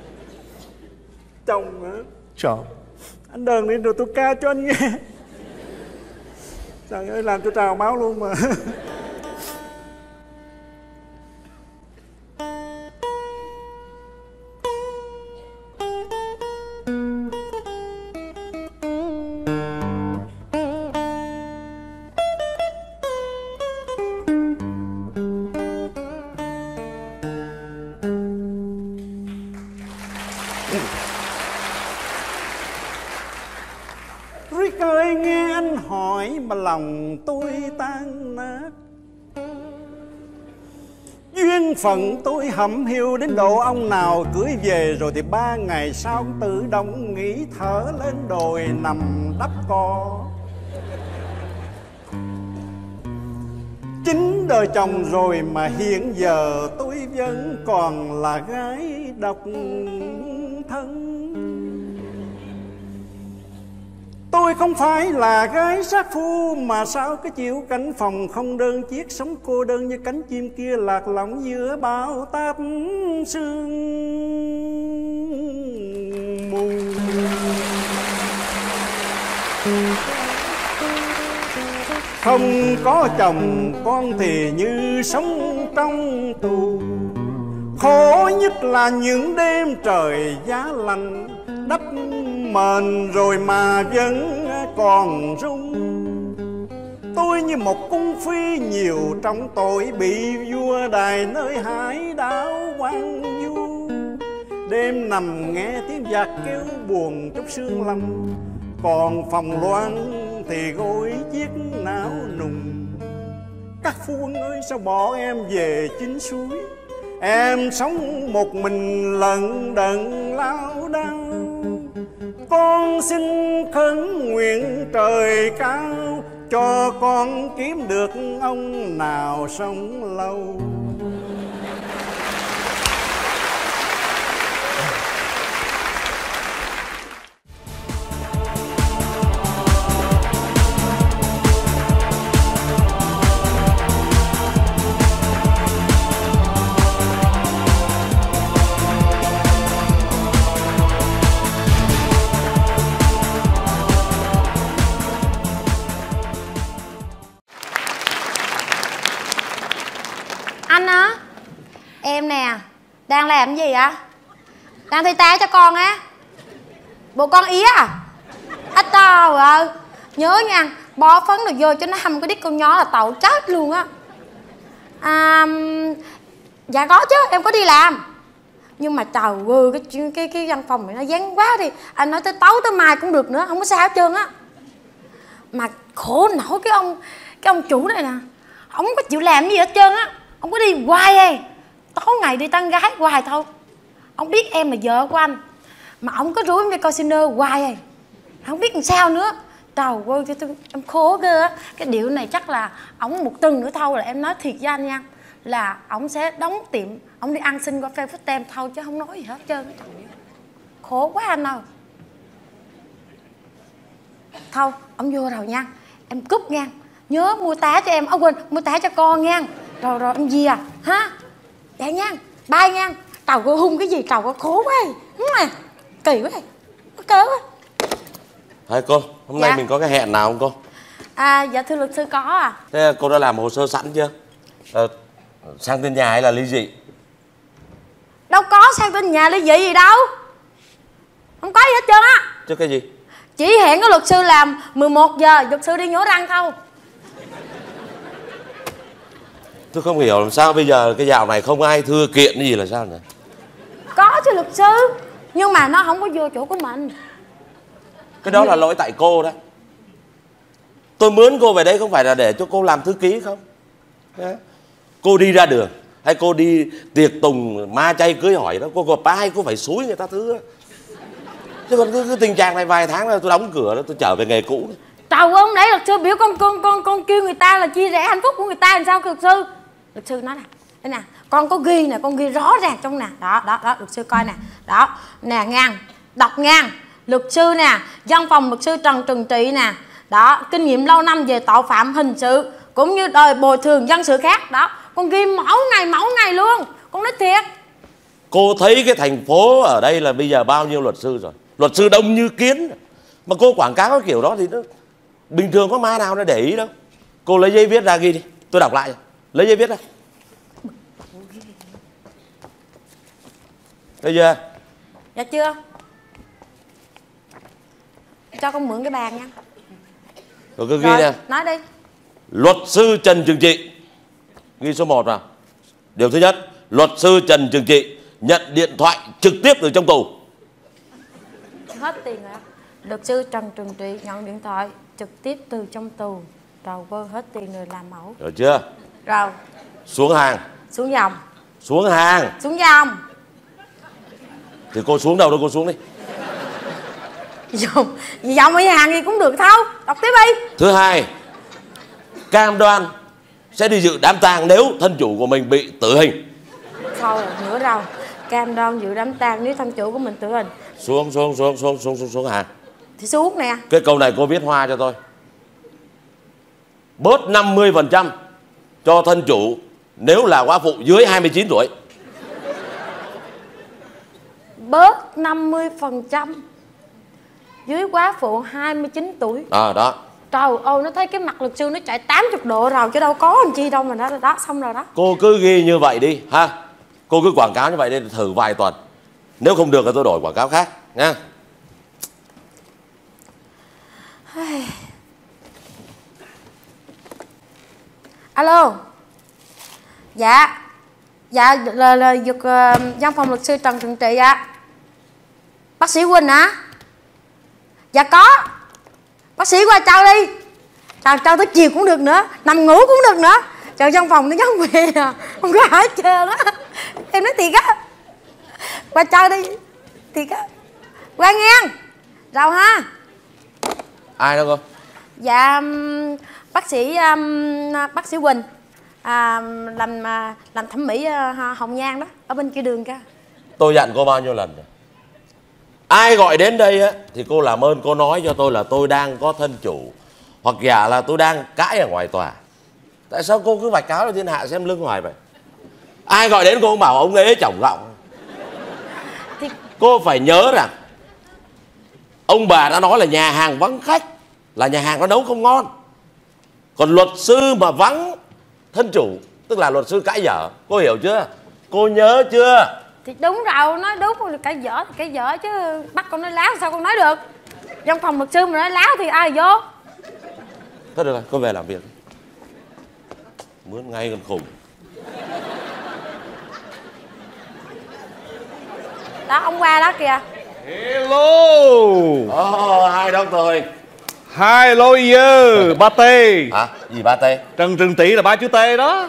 Chồng hả? Chồng. Anh đờn đi rồi tôi ca cho anh nghe. Trời ơi, làm tôi trào máu luôn mà. Rick ơi, nghe anh hỏi mà lòng tôi tan nát. Duyên phận tôi hẩm hiu đến độ ông nào cưới về rồi thì 3 ngày sau tự động nghỉ thở lên đồi nằm đắp cỏ. 9 đời chồng rồi mà hiện giờ tôi vẫn còn là gái độc thân. Tôi không phải là gái sát phu mà sao cái chịu cảnh phòng không đơn chiếc, sống cô đơn như cánh chim kia lạc lõng giữa bão táp sương mù. Không có chồng con thì như sống trong tù. Khổ nhất là những đêm trời giá lạnh, đắp mền rồi mà vẫn còn run. Tôi như một cung phi nhiều trong tội, bị vua đày nơi hải đảo hoang vu. Đêm nằm nghe tiếng giặc kêu buồn trong sương lâm, còn phòng loan thì gối chiếc não nùng. Các phu quân ơi sao bỏ em về chính suối, em sống một mình lận đận lao đao. Con xin khấn nguyện trời cao, cho con kiếm được ông nào sống lâu. Anh á, em nè, đang làm cái gì ạ? Đang thay tá cho con á. Bộ con ý à? Hết to rồi. Nhớ nha, bó phấn được vô cho nó hâm cái đít con nhỏ là tậu chết luôn á. Dạ có chứ, em có đi làm. Nhưng mà trời ơi, cái văn phòng này nó vắng quá đi. Anh nói tới tối tới mai cũng được nữa, không có sao hết trơn á. Mà khổ nổi cái ông chủ này nè, không có chịu làm gì hết trơn á. Ông có đi hoài à, tối ngày đi tán gái hoài thôi. Ông biết em là vợ của anh, mà ông có rủ em đi casino hoài à, không biết làm sao nữa. Trời ơi, em khổ ghê á. Cái điệu này chắc là ổng một tuần nữa thôi là em nói thiệt với anh nha, là ổng sẽ đóng tiệm, ổng đi ăn xin qua phê phút tem thôi chứ không nói gì hết trơn. Khổ quá anh ơi. Thôi, ổng vô rồi nha, em cúp nha. Nhớ mua tá cho em, quên, mua tá cho con nha. Rồi em gì à, hả? Dạ nha, bye nha. Trời ơi, hung cái gì, trời ơi, khổ quá. Kỳ quá, mắc cỡ quá. Thôi cô, hôm nay Dạ. mình có cái hẹn nào không cô? Dạ thưa luật sư có à. Thế cô đã làm hồ sơ sẵn chưa? Sang tên nhà hay là ly dị? Đâu có sang tên nhà ly dị gì đâu. Không có gì hết trơn á. Chứ cái gì? Chỉ hẹn có luật sư làm 11 giờ, luật sư đi nhổ răng thôi. Tôi không hiểu làm sao bây giờ cái dạo này không ai thưa kiện gì là sao nữa. Có chứ luật sư, nhưng mà nó không có vô chỗ của mình. Cái đó là lỗi tại cô đó. Tôi mướn cô về đây không phải là để cho cô làm thư ký không? Đó. Cô đi ra đường hay cô đi tiệc tùng ma chay cưới hỏi đó, cô gặp ai cô phải xúi người ta thứ đó. Chứ còn cái tình trạng này vài tháng là tôi đóng cửa đó, tôi trở về nghề cũ đó. Trời ơi, ông nãy luật sư biểu con kêu người ta là chia rẽ hạnh phúc của người ta làm sao luật sư? Luật sư nói nè, đây nè, con có ghi nè, con ghi rõ ràng trong nè, đó, luật sư coi nè, đó, nè ngang, đọc ngang, luật sư nè, văn phòng luật sư Trần Trừng Trị nè, đó, kinh nghiệm lâu năm về tội phạm hình sự cũng như đòi bồi thường dân sự khác, đó, con ghi mẫu ngày luôn, con nói thiệt. Cô thấy cái thành phố ở đây là bây giờ bao nhiêu luật sư rồi, luật sư đông như kiến, mà cô quảng cáo cái kiểu đó thì nó bình thường, có ma nào nó để ý đâu. Cô lấy giấy viết ra ghi đi, tôi đọc lại. Lấy giấy viết ra. Thấy chưa? Dạ chưa. Cho con mượn cái bàn nha. Rồi cứ ghi Rồi, nè. nói đi. Luật sư Trần Trừng Trị. Ghi số 1 vào. Điều thứ nhất, luật sư Trần Trừng Trị nhận điện thoại trực tiếp từ trong tù. Hết tiền rồi. Luật sư Trần Trừng Trị nhận điện thoại trực tiếp từ trong tù. Rồi vơ hết tiền rồi làm mẫu. Rồi chưa? Rồi. Xuống hàng. Xuống dòng. Xuống hàng. Xuống dòng. Thì cô xuống đâu đâu, cô xuống đi. Dòng hay hàng gì cũng được thôi. Đọc tiếp đi. Thứ hai, cam đoan sẽ đi dự đám tang nếu thân chủ của mình bị tử hình. Thôi nữa rồi. Cam đoan dự đám tang nếu thân chủ của mình tử hình. Xuống hàng. Thì xuống nè. Cái câu này cô viết hoa cho tôi. Bớt 50% cho thân chủ nếu là góa phụ dưới 29 tuổi. Bớt 50% dưới góa phụ 29 tuổi. Đó. Trời ơi, nó thấy cái mặt luật sư nó chạy 80 độ rồi chứ đâu có làm chi đâu mà đó, đó xong rồi đó. Cô cứ ghi như vậy đi ha. Cô cứ quảng cáo như vậy đi thử vài tuần. Nếu không được thì tôi đổi quảng cáo khác nha. Alo. Dạ. Dạ là dục văn phòng luật sư Trần Thượng Trị ạ. Bác sĩ Quỳnh hả? Dạ có. Bác sĩ qua chào đi. Chào tới chiều cũng được nữa, nằm ngủ cũng được nữa. Trời, văn phòng nó giống quê à, không có ai hết trơn á. Em nói thiệt á. Qua chào đi. Thiệt á. Qua nghe. Rồi ha. Ai đó cô? Dạ bác sĩ Quỳnh làm thẩm mỹ hồng nhan đó, ở bên kia đường kia. Tôi dặn cô bao nhiêu lần rồi. Ai gọi đến đây á thì cô làm ơn cô nói cho tôi là tôi đang có thân chủ, hoặc giả là tôi đang cãi ở ngoài tòa. Tại sao cô cứ vạch cáo cho thiên hạ xem lưng hoài vậy? Ai gọi đến cô cũng bảo ông ấy chổng gọng. Thì... Cô phải nhớ rằng ông bà đã nói là nhà hàng vắng khách là nhà hàng nó nấu không ngon. Còn luật sư mà vắng thân chủ tức là luật sư cãi dở. Cô hiểu chưa? Cô nhớ chưa? Thì đúng rồi, nói đúng rồi, cãi dở thì cãi dở chứ bắt con nói láo sao con nói được. Văn phòng luật sư mà nói láo thì ai vô. Thôi được rồi, cô về làm việc. Mướn ngay con khùng. Đó, ông qua đó kìa. Hello. Hai đó tôi. Hello you, ba Tê. Hả? Gì ba Tê? Trần Trường Tỷ là ba chữ T đó.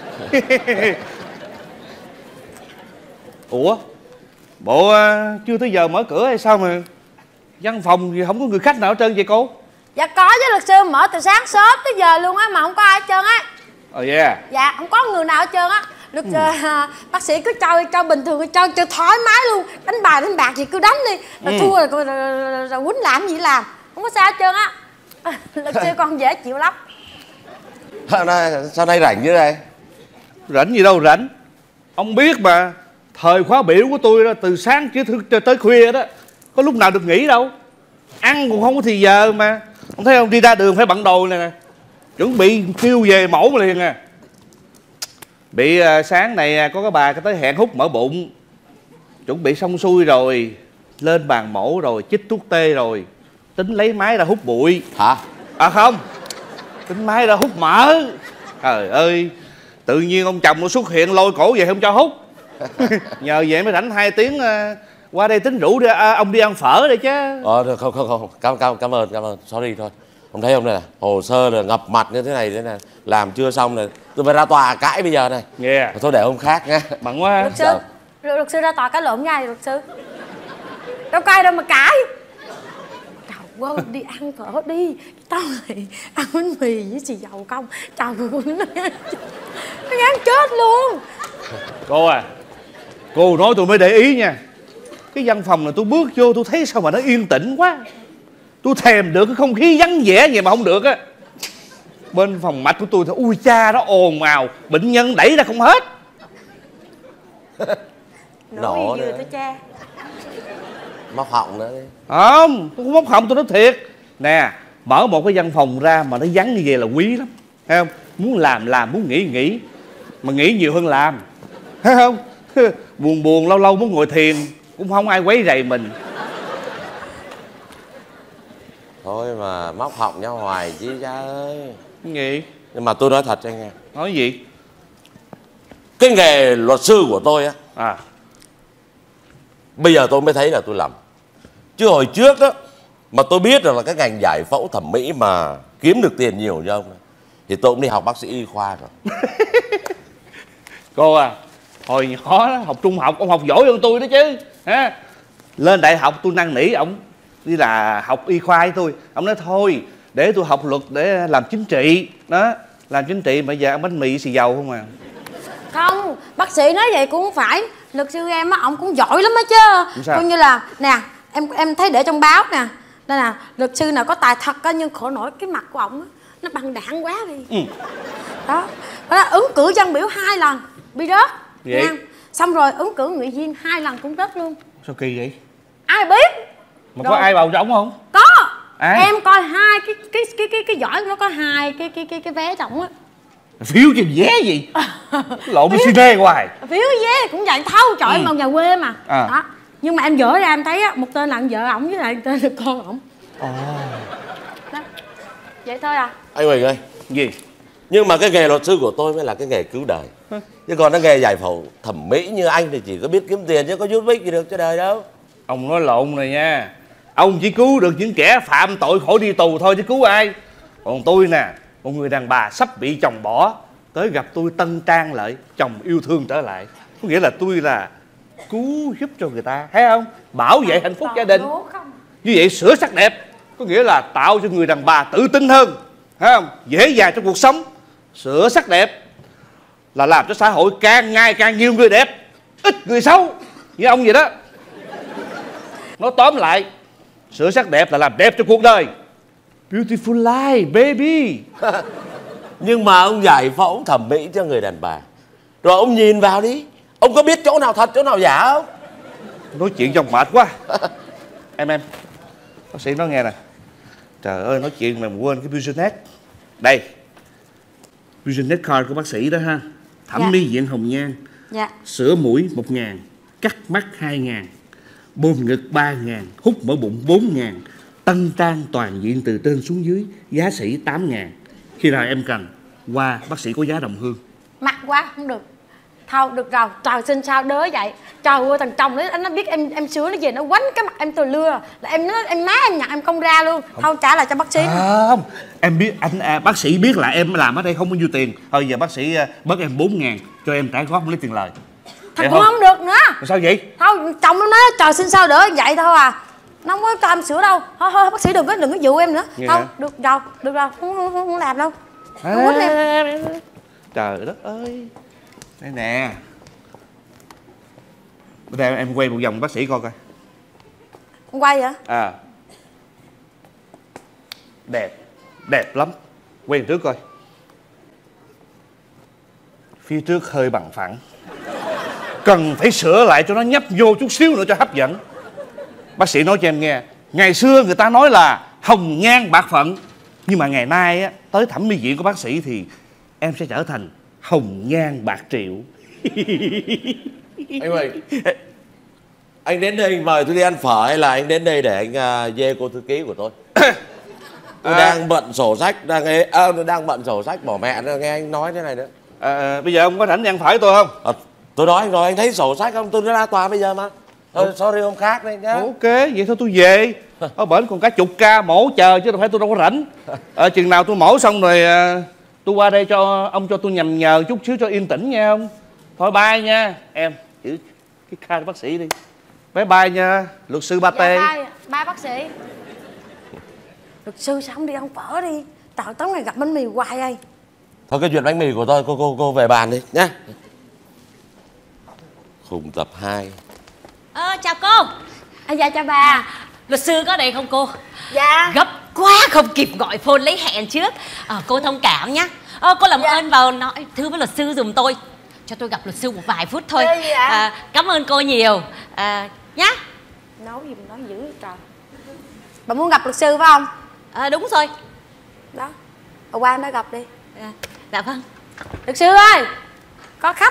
Ủa, bộ chưa tới giờ mở cửa hay sao mà văn phòng thì không có người khách nào hết trơn vậy cô? Dạ có chứ, luật sư mở từ sáng sớm tới giờ luôn á mà không có ai hết trơn á. Oh yeah. Dạ không có người nào hết trơn á. Luật bác sĩ cứ cho bình thường, cho thoải mái luôn. Đánh bài đánh bạc gì cứ đánh đi. Rồi thua rồi quýnh làm gì làm. Không có sao hết trơn á. Luật sư con dễ chịu lắm. Sao nay rảnh như này? Rảnh gì đâu rảnh. Ông biết mà, thời khóa biểu của tôi đó từ sáng tới khuya đó, có lúc nào được nghỉ đâu. Ăn cũng không có thì giờ mà. Ông thấy ông đi ra đường phải bận đồ này nè, chuẩn bị kêu về mổ liền à. Bị sáng này có cái bà tới hẹn hút mở bụng, chuẩn bị xong xuôi rồi, lên bàn mổ rồi, chích thuốc tê rồi, tính lấy máy ra hút bụi. Hả? À không, tính máy ra hút mỡ. Trời ơi, tự nhiên ông chồng nó xuất hiện lôi cổ về không cho hút. Nhờ vậy mới rảnh 2 tiếng qua đây tính rủ ông đi ăn phở đây chứ. Không, cảm ơn, sorry thôi. Ông thấy không này, hồ sơ là ngập mặt như thế này làm chưa xong này, tôi phải ra tòa cãi bây giờ này. Yeah. Thôi để hôm khác nha. Bận quá. Luật sư ra tòa cãi lộn ngay luật sư. Đâu có ai đâu mà cãi. Trời ơi, đi ăn phở đi. Tao này ăn bánh mì với xì dầu không. Trời ơi, nó ngán chết luôn. Cô à, cô nói tôi mới để ý nha. Cái văn phòng này tôi bước vô tôi thấy sao mà nó yên tĩnh quá. Tôi thèm được cái không khí vắng vẻ vậy mà không được á. Bên phòng mạch của tôi thì ui cha nó ồn ào, bệnh nhân đẩy ra không hết. Nổ vừa tôi cha. Móc họng nữa đi. Không, tôi không móc họng, tôi nói thiệt. Nè, mở một cái văn phòng ra mà nó vắng như vậy là quý lắm. Thấy không? Muốn làm, muốn nghỉ. Mà nghỉ nhiều hơn làm. Thấy không? Buồn lâu lâu muốn ngồi thiền cũng không ai quấy rầy mình. Thôi mà móc họng nhau hoài chứ cha ơi. Cái gì? Nhưng mà tôi nói thật cho anh nghe. Nói gì? Cái nghề luật sư của tôi á, bây giờ tôi mới thấy là tôi lầm. Chứ hồi trước đó mà tôi biết rằng là cái ngành giải phẫu thẩm mỹ mà kiếm được tiền nhiều như ông thì tôi cũng đi học bác sĩ y khoa rồi. Cô à, hồi nhỏ đó, học trung học ông học giỏi hơn tôi đó chứ ha. Lên đại học tôi năn nỉ ổng đi là học y khoa với tôi. Ông nói thôi để tôi học luật để làm chính trị đó. Làm chính trị mà giờ ăn bánh mì xì dầu không à. Không, bác sĩ nói vậy cũng không phải. Luật sư em á, ổng cũng giỏi lắm á chứ. Coi như là, nè, em thấy để trong báo nè. Đây nè, luật sư nào có tài thật á, nhưng khổ nổi cái mặt của ổng á, nó bằng đạn quá đi. Đó, ứng cử văn biểu 2 lần, bị rớt. Vậy? Nha. Xong rồi ứng cử nghị viên 2 lần cũng rớt luôn. Sao kỳ vậy? Ai biết? Mà rồi. Có ai bầu cho ổng không? Có, Em coi hai cái giỏ nó có hai cái vé trọng á. Phiếu chứ vé gì? Lộn với cine hoài. Phiếu vé cũng vậy thâu, trời ơi, một nhà quê mà. Đó. Nhưng mà em dở ra em thấy á, một tên là con vợ ổng với lại một tên là con ổng. Đó. Vậy thôi à. Anh Huỳnh ơi. Gì? Nhưng mà cái nghề luật sư của tôi mới là cái nghề cứu đời. Chứ còn cái nghề giải phẫu thẩm mỹ như anh thì chỉ có biết kiếm tiền chứ có giúp ích gì được cho đời đâu. Ông nói lộn rồi nha. Ông chỉ cứu được những kẻ phạm tội khỏi đi tù thôi chứ cứu ai. Còn tôi nè, một người đàn bà sắp bị chồng bỏ, tới gặp tôi tân trang lại, chồng yêu thương trở lại. Có nghĩa là tôi là cứu giúp cho người ta, thấy không? Bảo vệ hạnh phúc gia đình. Như vậy sửa sắc đẹp, có nghĩa là tạo cho người đàn bà tự tin hơn, thấy không? Dễ dàng trong cuộc sống. Sửa sắc đẹp là làm cho xã hội càng ngày càng nhiều người đẹp, ít người xấu như ông vậy đó. Nói tóm lại, sửa sắc đẹp là làm đẹp cho cuộc đời. Beautiful life, baby. Nhưng mà ông giải phẫu thẩm mỹ cho người đàn bà, rồi ông nhìn vào đi, ông có biết chỗ nào thật chỗ nào giả không? Nói chuyện dòng mệt quá. Em bác sĩ nói nghe nè. Trời ơi, nói chuyện mà quên cái business. Đây, business card của bác sĩ đó ha. Thẩm mỹ viện Hồng Nhan. Dạ. Sửa mũi 1.000, cắt mắt 2.000, bơm ngực 3.000, hút mỡ bụng 4.000, tân trang toàn diện từ trên xuống dưới, giá sỉ 8.000. Khi nào em cần, qua bác sĩ có giá đồng hương. Mắc quá không được. Thôi được rồi, trời xin sao đớ vậy. Trời ơi, thằng chồng đấy, anh nó biết em sửa nó về nó quánh cái mặt em tôi lưa là em nói em má em nhận em không ra luôn. Thôi trả lại cho bác sĩ. Không, em biết bác sĩ biết là em làm ở đây không bao nhiêu tiền. Thôi giờ bác sĩ bớt em 4.000 cho em trả góp, không lấy tiền lời. Thật cũng không được nữa. Sao vậy? Thôi chồng em nói trời xin sao đỡ vậy thôi à. Nó không có cho em sửa đâu. Thôi bác sĩ đừng có dụ em nữa. Nghe thôi hả? được rồi không làm đâu. Không quýnh em. Trời đất ơi. Đây nè. Bữa nay em quay một vòng bác sĩ coi coi. Không quay hả? À. Đẹp lắm. Quay trước coi. Phía trước hơi bằng phẳng, cần phải sửa lại cho nó nhấp vô chút xíu nữa cho hấp dẫn. Bác sĩ nói cho em nghe, ngày xưa người ta nói là hồng nhan bạc phận, nhưng mà ngày nay á, tới thẩm mỹ viện của bác sĩ thì em sẽ trở thành hồng nhan bạc triệu. Anh ơi, anh đến đây mời tôi đi ăn phở hay là anh đến đây để anh dê cô thư ký của tôi? Tôi đang bận sổ sách, đang bận sổ sách bỏ mẹ nghe anh nói thế này nữa. Bây giờ ông có rảnh đi ăn phở với tôi không? Tôi nói rồi, anh thấy sổ sách không? Tôi ra tòa bây giờ mà. Thôi sorry hôm khác đây nhá. Ok, vậy thôi tôi về. Ở bển còn cả chục ca mổ chờ chứ đâu phải tôi đâu có rảnh. Chừng nào tôi mổ xong rồi tôi qua đây cho ông cho tôi nhầm nhờ chút xíu cho yên tĩnh nha ông. Thôi bye nha. Em giữ cái card bác sĩ đi. Bye bye nha, luật sư Ba Tê. Dạ, bye bác sĩ. Luật sư sao không đi ăn phở đi? Trời tối ngày gặp bánh mì hoài đây. Thôi cái chuyện bánh mì của tôi cô về bàn đi nhá. Khung tập 2. Chào cô. Dạ chào bà. Luật sư có đây không cô? Dạ. Gấp quá không kịp gọi phone lấy hẹn trước. Cô thông cảm nhá. Cô làm ơn vào nói thư với luật sư giùm tôi. Cho tôi gặp luật sư một vài phút thôi. Cảm ơn cô nhiều. Nhá. Nói gì mà nói dữ vậy trời. Bà muốn gặp luật sư phải không? Đúng rồi. Đó. Bà qua đó gặp đi. Dạ vâng. Luật sư ơi. Có khách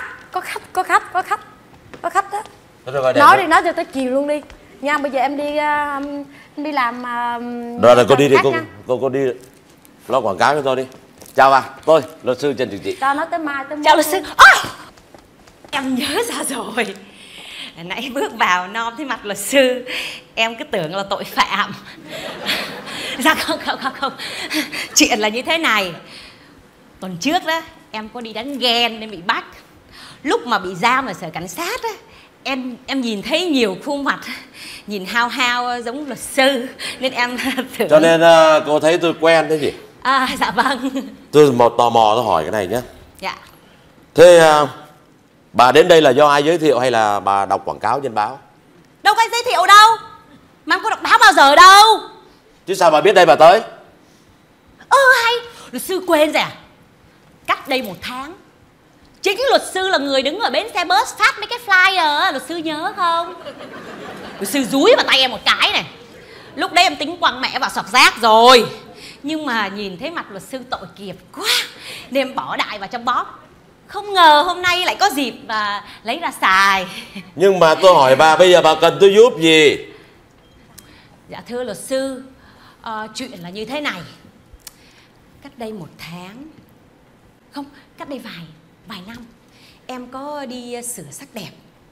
đó. Nói đi, nói cho tới chiều luôn đi nha. Bây giờ em đi làm rồi cô đi đi, cô đi lo quảng cáo cho tôi đi. Chào bà, tôi luật sư Trần Trường Trị. Cho nó tới mai tới. Chào luật sư. Em nhớ ra rồi. Nãy bước vào nom thấy mặt luật sư, em cứ tưởng là tội phạm. Dạ không. Chuyện là như thế này. Tuần trước đó em có đi đánh ghen nên bị bắt. Lúc mà bị giam ở sở cảnh sát á, em nhìn thấy nhiều khuôn mặt nhìn hao giống luật sư nên em tưởng. Cho nên cô thấy tôi quen thế gì? Dạ vâng. Tôi tò mò tôi hỏi cái này nhé. Dạ. Thế bà đến đây là do ai giới thiệu hay là bà đọc quảng cáo trên báo? Đâu có ai giới thiệu đâu. Mà em có đọc báo bao giờ đâu. Chứ sao bà biết đây bà tới? Hay luật sư quên rồi à? Cách đây 1 tháng, chính luật sư là người đứng ở bến xe bus phát mấy cái flyer á, luật sư nhớ không? Luật sư dúi vào tay em một cái này. Lúc đấy em tính quăng mẹ vào sọt rác rồi, nhưng mà nhìn thấy mặt luật sư tội nghiệp quá nên em bỏ đại vào trong bóp. Không ngờ hôm nay lại có dịp lấy ra xài. Nhưng mà tôi hỏi bà, bây giờ bà cần tôi giúp gì? Dạ thưa luật sư, chuyện là như thế này. Cách đây 1 tháng, không, cách đây vài năm, em có đi sửa sắc đẹp.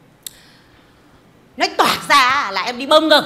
Nói toạc ra là em đi bơm ngực.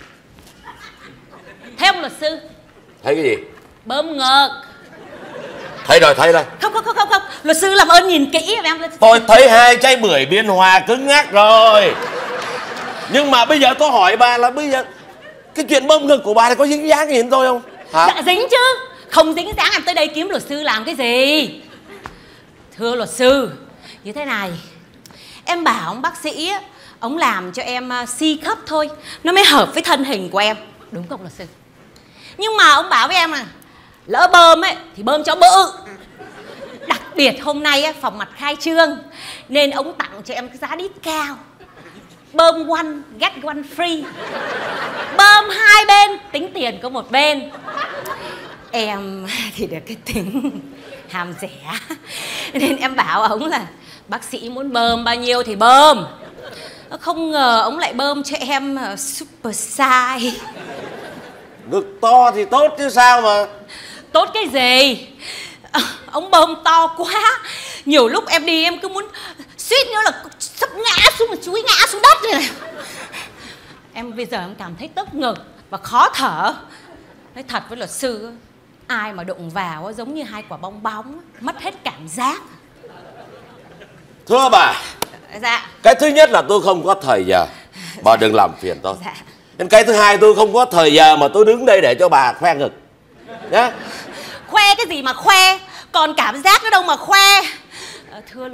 Thấy không luật sư? Thấy cái gì? Bơm ngực. Thấy rồi, thấy rồi. Không, luật sư làm ơn nhìn kỹ em. Tôi thấy 2 trái bưởi Biên Hòa cứng ngắc rồi. Nhưng mà bây giờ tôi hỏi bà là bây giờ cái chuyện bơm ngực của bà này có dính dáng gì đến tôi không? Hả? Dạ dính chứ. Không dính dáng em tới đây kiếm luật sư làm cái gì? Thưa luật sư, như thế này, em bảo ông bác sĩ ông làm cho em C cup thôi, nó mới hợp với thân hình của em. Đúng không luật sư? Nhưng mà ông bảo với em là lỡ bơm ấy thì bơm cho bự. Đặc biệt hôm nay phòng mặt khai trương nên ông tặng cho em cái giá đít cao. Bơm one get one free. Bơm 2 bên, tính tiền có 1 bên. Em thì được cái tính ham rẻ nên em bảo ông là bác sĩ muốn bơm bao nhiêu thì bơm. Không ngờ ông lại bơm cho em super size. Ngực to thì tốt chứ sao mà. Tốt cái gì? Ông bơm to quá, nhiều lúc em đi em cứ muốn suýt nữa là sắp ngã xuống, mà chuối ngã xuống đất này. Em bây giờ em cảm thấy tức ngực và khó thở. Nói thật với luật sư, ai mà đụng vào giống như 2 quả bong bóng, mất hết cảm giác. Thưa bà. Dạ. Cái thứ nhất là tôi không có thời giờ, bà đừng làm phiền tôi. Dạ. Cái thứ hai, tôi không có thời giờ mà tôi đứng đây để cho bà khoe ngực nhá. Khoe cái gì mà khoe, còn cảm giác nó đâu mà khoe. Thưa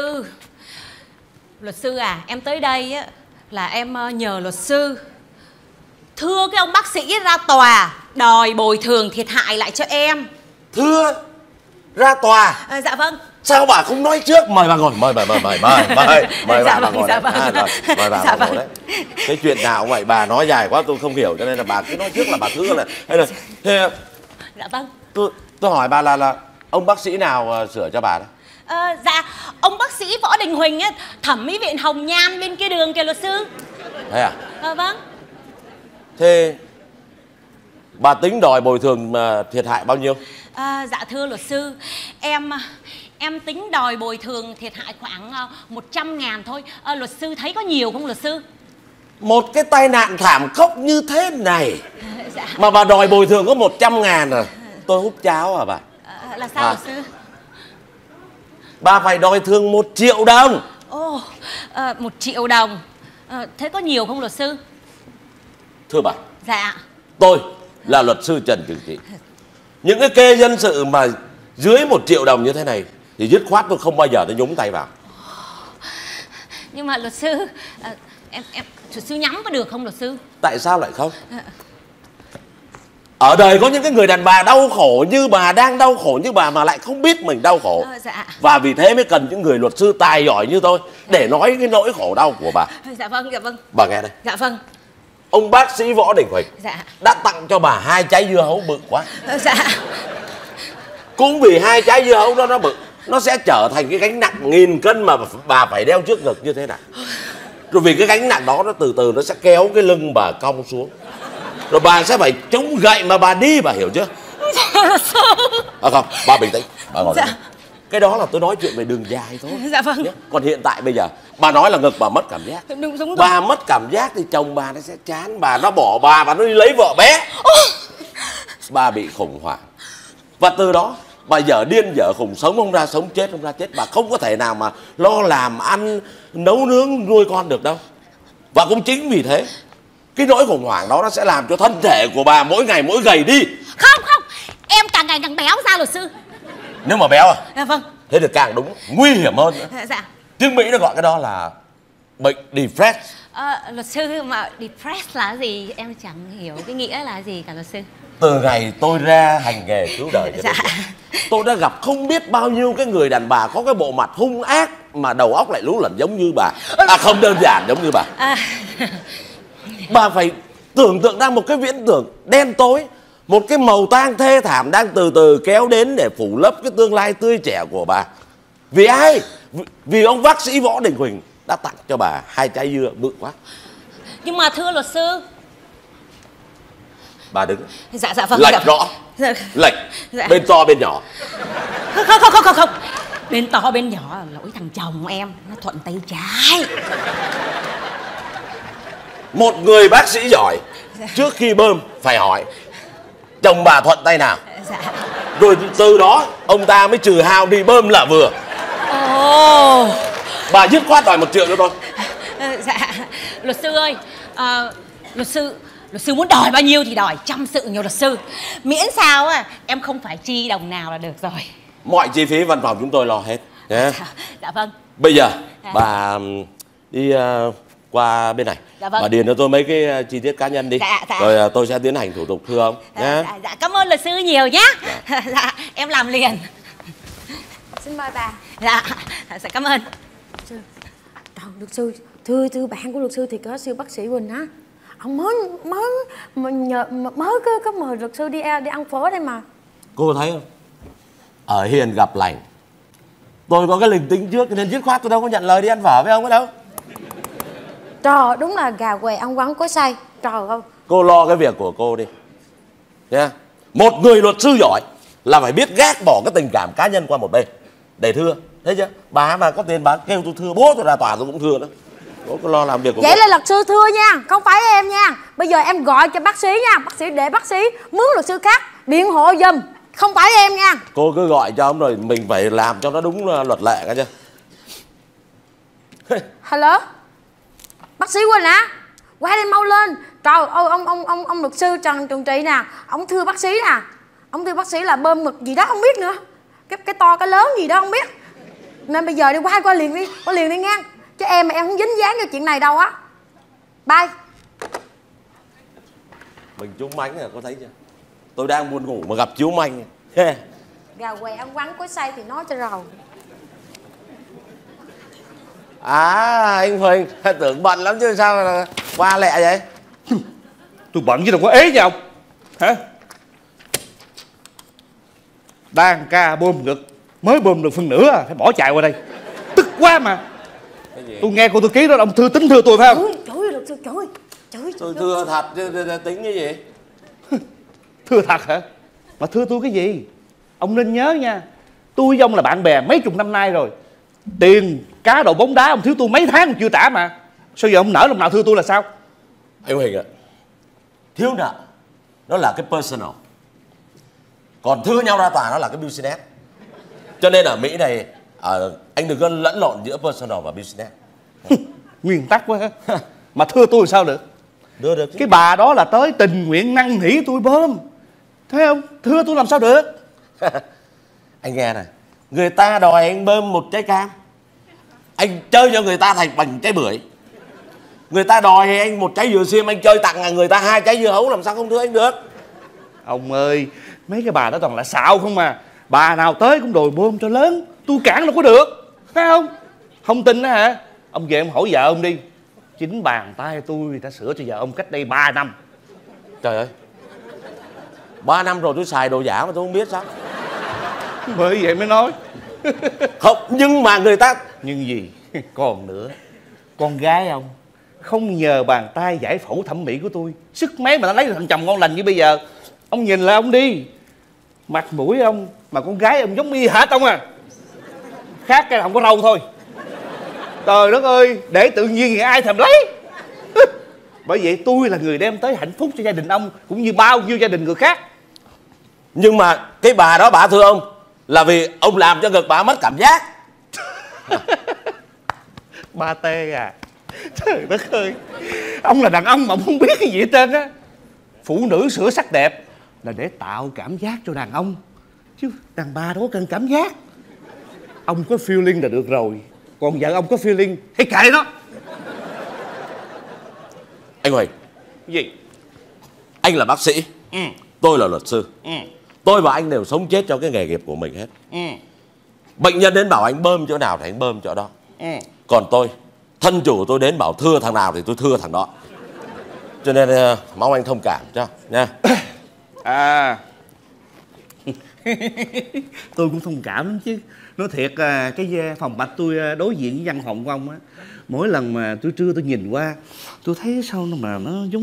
luật sư à, em tới đây á là em nhờ luật sư thưa cái ông bác sĩ ra tòa đòi bồi thường thiệt hại lại cho em. Thưa ra tòa? Dạ vâng. Sao bà không nói trước? Mời bà ngồi, mời bà ngồi dạ vâng. Mời bà ngồi đấy. Cái chuyện nào cũng vậy, bà nói dài quá tôi không hiểu, cho nên là bà cứ nói trước là bà thưa là hay là thế. Dạ vâng. Tôi hỏi bà là ông bác sĩ nào sửa cho bà đấy? Dạ ông bác sĩ Võ Đình Huỳnh ấy, thẩm mỹ viện Hồng Nhan bên kia đường kìa luật sư. Thế à? Vâng. Thế bà tính đòi bồi thường thiệt hại bao nhiêu? Dạ thưa luật sư, em tính đòi bồi thường thiệt hại khoảng 100.000 thôi. Luật sư thấy có nhiều không luật sư? Một cái tai nạn thảm khốc như thế này dạ. mà bà đòi bồi thường có 100.000 à? Tôi hút cháo à bà? Là sao luật sư? Bà phải đòi thường 1 triệu đồng. 1 triệu đồng. Thế có nhiều không luật sư? Thưa bà. Dạ. Tôi là luật sư Trần Trường Trị. Những cái kê dân sự mà dưới 1 triệu đồng như thế này thì dứt khoát tôi không bao giờ tôi nhúng tay vào. Nhưng mà luật sư, luật sư nhắm có được không luật sư? Tại sao lại không? Ở đời có những cái người đàn bà đau khổ như bà, đang đau khổ như bà mà lại không biết mình đau khổ. Dạ. Và vì thế mới cần những người luật sư tài giỏi như tôi để nói cái nỗi khổ đau của bà. Dạ vâng, dạ vâng. Bà nghe đây. Dạ vâng. Ông bác sĩ Võ Đình Huỳnh đã tặng cho bà 2 trái dưa hấu bự quá. Dạ. Cũng vì 2 trái dưa hấu đó nó bự, nó sẽ trở thành cái gánh nặng 1000 cân mà bà phải đeo trước ngực như thế này. Rồi vì cái gánh nặng đó nó từ từ nó sẽ kéo cái lưng bà cong xuống. Rồi bà sẽ phải chống gậy mà bà đi, bà hiểu chưa? Không, bà bình tĩnh, bà ngồi đây. Cái đó là tôi nói chuyện về đường dài thôi. Dạ vâng. Còn hiện tại bây giờ bà nói là ngực bà mất cảm giác. Đúng rồi. Bà mất cảm giác thì chồng bà nó sẽ chán bà, nó bỏ bà và nó đi lấy vợ bé. Bà bị khủng hoảng. Và từ đó bà dở điên dở khùng, sống không ra sống, chết không ra chết. Bà không có thể nào mà lo làm ăn, nấu nướng, nuôi con được đâu. Và cũng chính vì thế cái nỗi khủng hoảng đó nó sẽ làm cho thân thể của bà mỗi ngày mỗi gầy đi. Không, em càng ngày càng béo ra luật sư. Nếu mà béo à? Dạ vâng. Thế thì càng đúng, nguy hiểm hơn nữa. Dạ. Tiếng Mỹ nó gọi cái đó là bệnh depressed. Luật sư mà depressed là gì? Em chẳng hiểu cái nghĩa là gì cả luật sư. Từ ngày tôi ra hành nghề cứu đời cho đến giờ, tôi đã gặp không biết bao nhiêu cái người đàn bà có cái bộ mặt hung ác mà đầu óc lại lú lẫn giống như bà. Không đơn giản giống như bà. Bà phải tưởng tượng ra một cái viễn tưởng đen tối, một cái màu tang thê thảm đang từ từ kéo đến để phủ lấp cái tương lai tươi trẻ của bà. Vì ai? Vì ông bác sĩ Võ Đình Huỳnh đã tặng cho bà 2 trái dưa bự quá. Nhưng mà thưa luật sư. Bà đứng. Dạ vâng. Lệch rõ. Dạ. Lệch. Dạ. Bên to bên nhỏ. Không. Bên to bên nhỏ là lỗi thằng chồng em, nó thuận tay trái. Một người bác sĩ giỏi, trước khi bơm phải hỏi chồng bà thuận tay nào. Dạ. Rồi từ đó ông ta mới trừ hao đi bơm là vừa. Ồ. Bà dứt khoát đòi 1 triệu cho tôi. Dạ. Luật sư ơi, luật sư muốn đòi bao nhiêu thì đòi, trăm sự nhiều luật sư. Miễn sao em không phải chi đồng nào là được rồi. Mọi chi phí văn phòng chúng tôi lo hết nhé. Dạ vâng. Bây giờ bà đi qua bên này. Dạ vâng. Bà điền cho tôi mấy cái chi tiết cá nhân đi. Dạ. Rồi tôi sẽ tiến hành thủ tục thưa ông nhé. Dạ, cảm ơn luật sư nhiều nhé. Dạ, em làm liền. Xin mời bà. Dạ, cảm ơn. Luật sư, thưa bạn của luật sư thì có siêu bác sĩ Quỳnh á. Ông mới có mời luật sư đi ăn phở đây mà. Cô thấy không? Ở hiền gặp lành. Tôi có cái linh tính trước nên dứt khoát tôi đâu có nhận lời đi ăn phở với ông ấy đâu. Trời, đúng là gà què ăn quán có say. Trời ơi. Cô lo cái việc của cô đi nha. Một người luật sư giỏi là phải biết gác bỏ cái tình cảm cá nhân qua một bên để thưa. Thấy chưa? Bà mà có tiền bà kêu tôi thưa, bố tôi ra tòa tôi cũng thưa đó. Bố có lo làm việc của vậy cô. là luật sư thưa nha, không phải em nha. Bây giờ em gọi cho bác sĩ nha. Bác sĩ để bác sĩ mướn luật sư khác biện hộ giùm, không phải em nha. Cô cứ gọi cho ông rồi mình phải làm cho nó đúng luật lệ nghe chưa? Hello, bác sĩ Quỳnh hả? Qua đây mau lên. Trời ơi, ông luật sư Trần Trường Trị nè, ông thưa bác sĩ nè. Ông thưa bác sĩ là bơm mực gì đó không biết nữa, cái to cái lớn gì đó không biết. Nên bây giờ đi qua liền đi nha. Chứ em mà em không dính dáng cho chuyện này đâu á. Bye. Mình trúng mánh rồi, có thấy chưa? Tôi đang buồn ngủ mà gặp chiếu manh. Gà què ăn quán có say thì nói cho rồi. À anh Huỳnh, tưởng bận lắm chứ sao mà qua lẹ vậy? Tôi bận chứ đâu có ế gì ông. Hả? Đang ca bơm ngực, mới bơm được phân nửa phải bỏ chạy qua đây. Tức quá mà. Tôi nghe cô thư ký đó, ông thư tính thưa tôi phải không? Trời ơi luật sư, trời. Tôi thưa thật chứ tính cái gì? Thưa thật hả? Mà thưa tôi cái gì? Ông nên nhớ nha, tôi với ông là bạn bè mấy chục năm nay rồi. Tiền cá độ bóng đá ông thiếu tôi mấy tháng chưa trả mà. Sao giờ ông nỡ lòng nào thưa tôi là sao? Anh Huỳnh ạ, thiếu nợ nó là cái personal, còn thưa nhau ra tòa nó là cái business. Cho nên ở Mỹ này anh đừng có lẫn lộn giữa personal và business. Nguyên tắc quá ha. Mà thưa tôi sao được? Được chứ. Cái bà đó là tới tình nguyện năn nỉ tôi bơm, thấy không? Thưa tôi làm sao được? Anh nghe này, người ta đòi anh bơm 1 trái cam, anh chơi cho người ta thành bằng trái bưởi. Người ta đòi anh 1 trái dừa xiêm, anh chơi tặng người ta 2 trái dưa hấu, làm sao không thưa anh được? Ông ơi, mấy cái bà đó toàn là xạo không mà. Bà nào tới cũng đòi bơm cho lớn, tôi cản đâu có được, phải không? Không tin đó hả? Ông về ông hỏi vợ ông đi. Chính bàn tay tôi đã sửa cho vợ ông cách đây 3 năm. Trời ơi, 3 năm rồi tôi xài đồ giả mà tôi không biết sao? Bởi vậy mới nói. Không, nhưng mà người ta... Nhưng gì? Còn nữa, con gái ông không nhờ bàn tay giải phẫu thẩm mỹ của tôi, sức mấy mà nó lấy được thằng chồng ngon lành như bây giờ. Ông nhìn lại ông đi, mặt mũi ông mà con gái ông giống y hệt ông à. Khác cái là không có râu thôi. Trời đất ơi, để tự nhiên thì ai thèm lấy. Bởi vậy tôi là người đem tới hạnh phúc cho gia đình ông, cũng như bao nhiêu gia đình người khác. Nhưng mà cái bà đó bà thưa ông là vì ông làm cho ngực bà mất cảm giác. Ba tê à. Trời đất ơi, ông là đàn ông mà ông không biết cái gì hết trơn á. Phụ nữ sửa sắc đẹp là để tạo cảm giác cho đàn ông, chứ đàn bà đâu có cần cảm giác. Ông có feeling là được rồi, còn vợ ông có feeling hay kệ nó. Anh Huỳnh. Gì? Anh là bác sĩ, tôi là luật sư. Tôi và anh đều sống chết cho cái nghề nghiệp của mình hết. Bệnh nhân đến bảo anh bơm chỗ nào thì anh bơm chỗ đó. Còn tôi, thân chủ tôi đến bảo thưa thằng nào thì tôi thưa thằng đó. Cho nên mong anh thông cảm cho nha. À tôi cũng thông cảm lắm chứ. Nói thiệt cái phòng bạch tôi đối diện với văn phòng của ông á, mỗi lần mà tôi trưa tôi nhìn qua, tôi thấy sao mà nó giống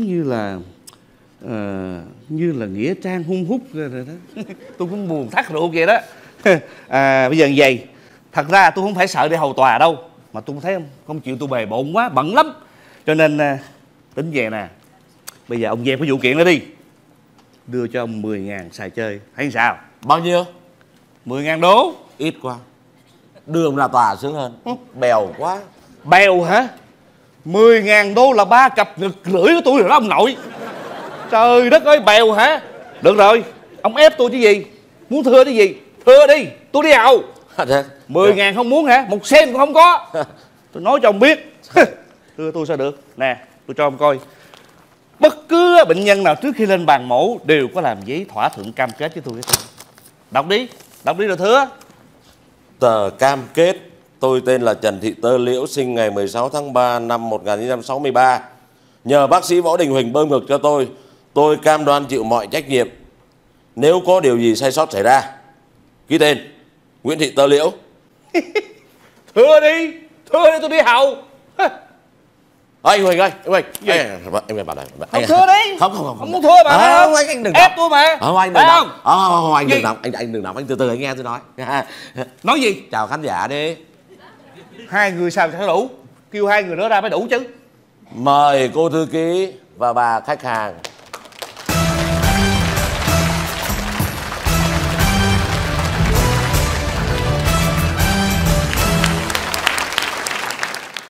như là nghĩa trang hun hút rồi đó. Tôi cũng buồn thắt rượu vậy đó. Bây giờ như vậy, thật ra tôi không phải sợ đi hầu tòa đâu, mà tôi thấy công chuyện tôi bề bộn quá, bận lắm, cho nên tính về nè. Bây giờ ông dẹp cái vụ kiện đó đi, đưa cho ông 10.000 xài chơi, thấy sao? Bao nhiêu? 10.000 đô. Ít quá, đưa ông ra tòa sướng hơn. Bèo quá. Bèo hả? 10.000 đô là 3 cặp ngực lưỡi của tôi rồi đó ông nội. Trời đất ơi, bèo hả? Được rồi, ông ép tôi chứ gì. Muốn thưa cái gì? Thưa đi, tôi đi hầu. 10.000 không muốn hả? 1 sen cũng không có. Tôi nói cho ông biết. Thưa tôi sao được. Nè, tôi cho ông coi. Bất cứ bệnh nhân nào trước khi lên bàn mổ đều có làm giấy thỏa thuận cam kết với tôi hết. Đọc đi rồi thưa. Tờ cam kết. Tôi tên là Trần Thị Tơ Liễu, sinh ngày 16 tháng 3 năm 1963. Nhờ bác sĩ Võ Đình Huỳnh bơm ngực cho tôi cam đoan chịu mọi trách nhiệm nếu có điều gì sai sót xảy ra. Ký tên Nguyễn Thị Tơ Liễu. Thưa đi tôi đi hầu. Anh Huỳnh ơi, em bảo này. Không thưa đi. Không muốn thưa mà. Không, anh đừng ép tôi mà. Không, anh đừng đọc. Không, anh đừng đọc. Anh đừng đọc, anh từ từ anh nghe tôi nói. Nói gì? Chào khán giả đi. 2 người sao sẽ đủ? Kêu 2 người nữa ra mới đủ chứ. Mời cô thư ký và bà khách hàng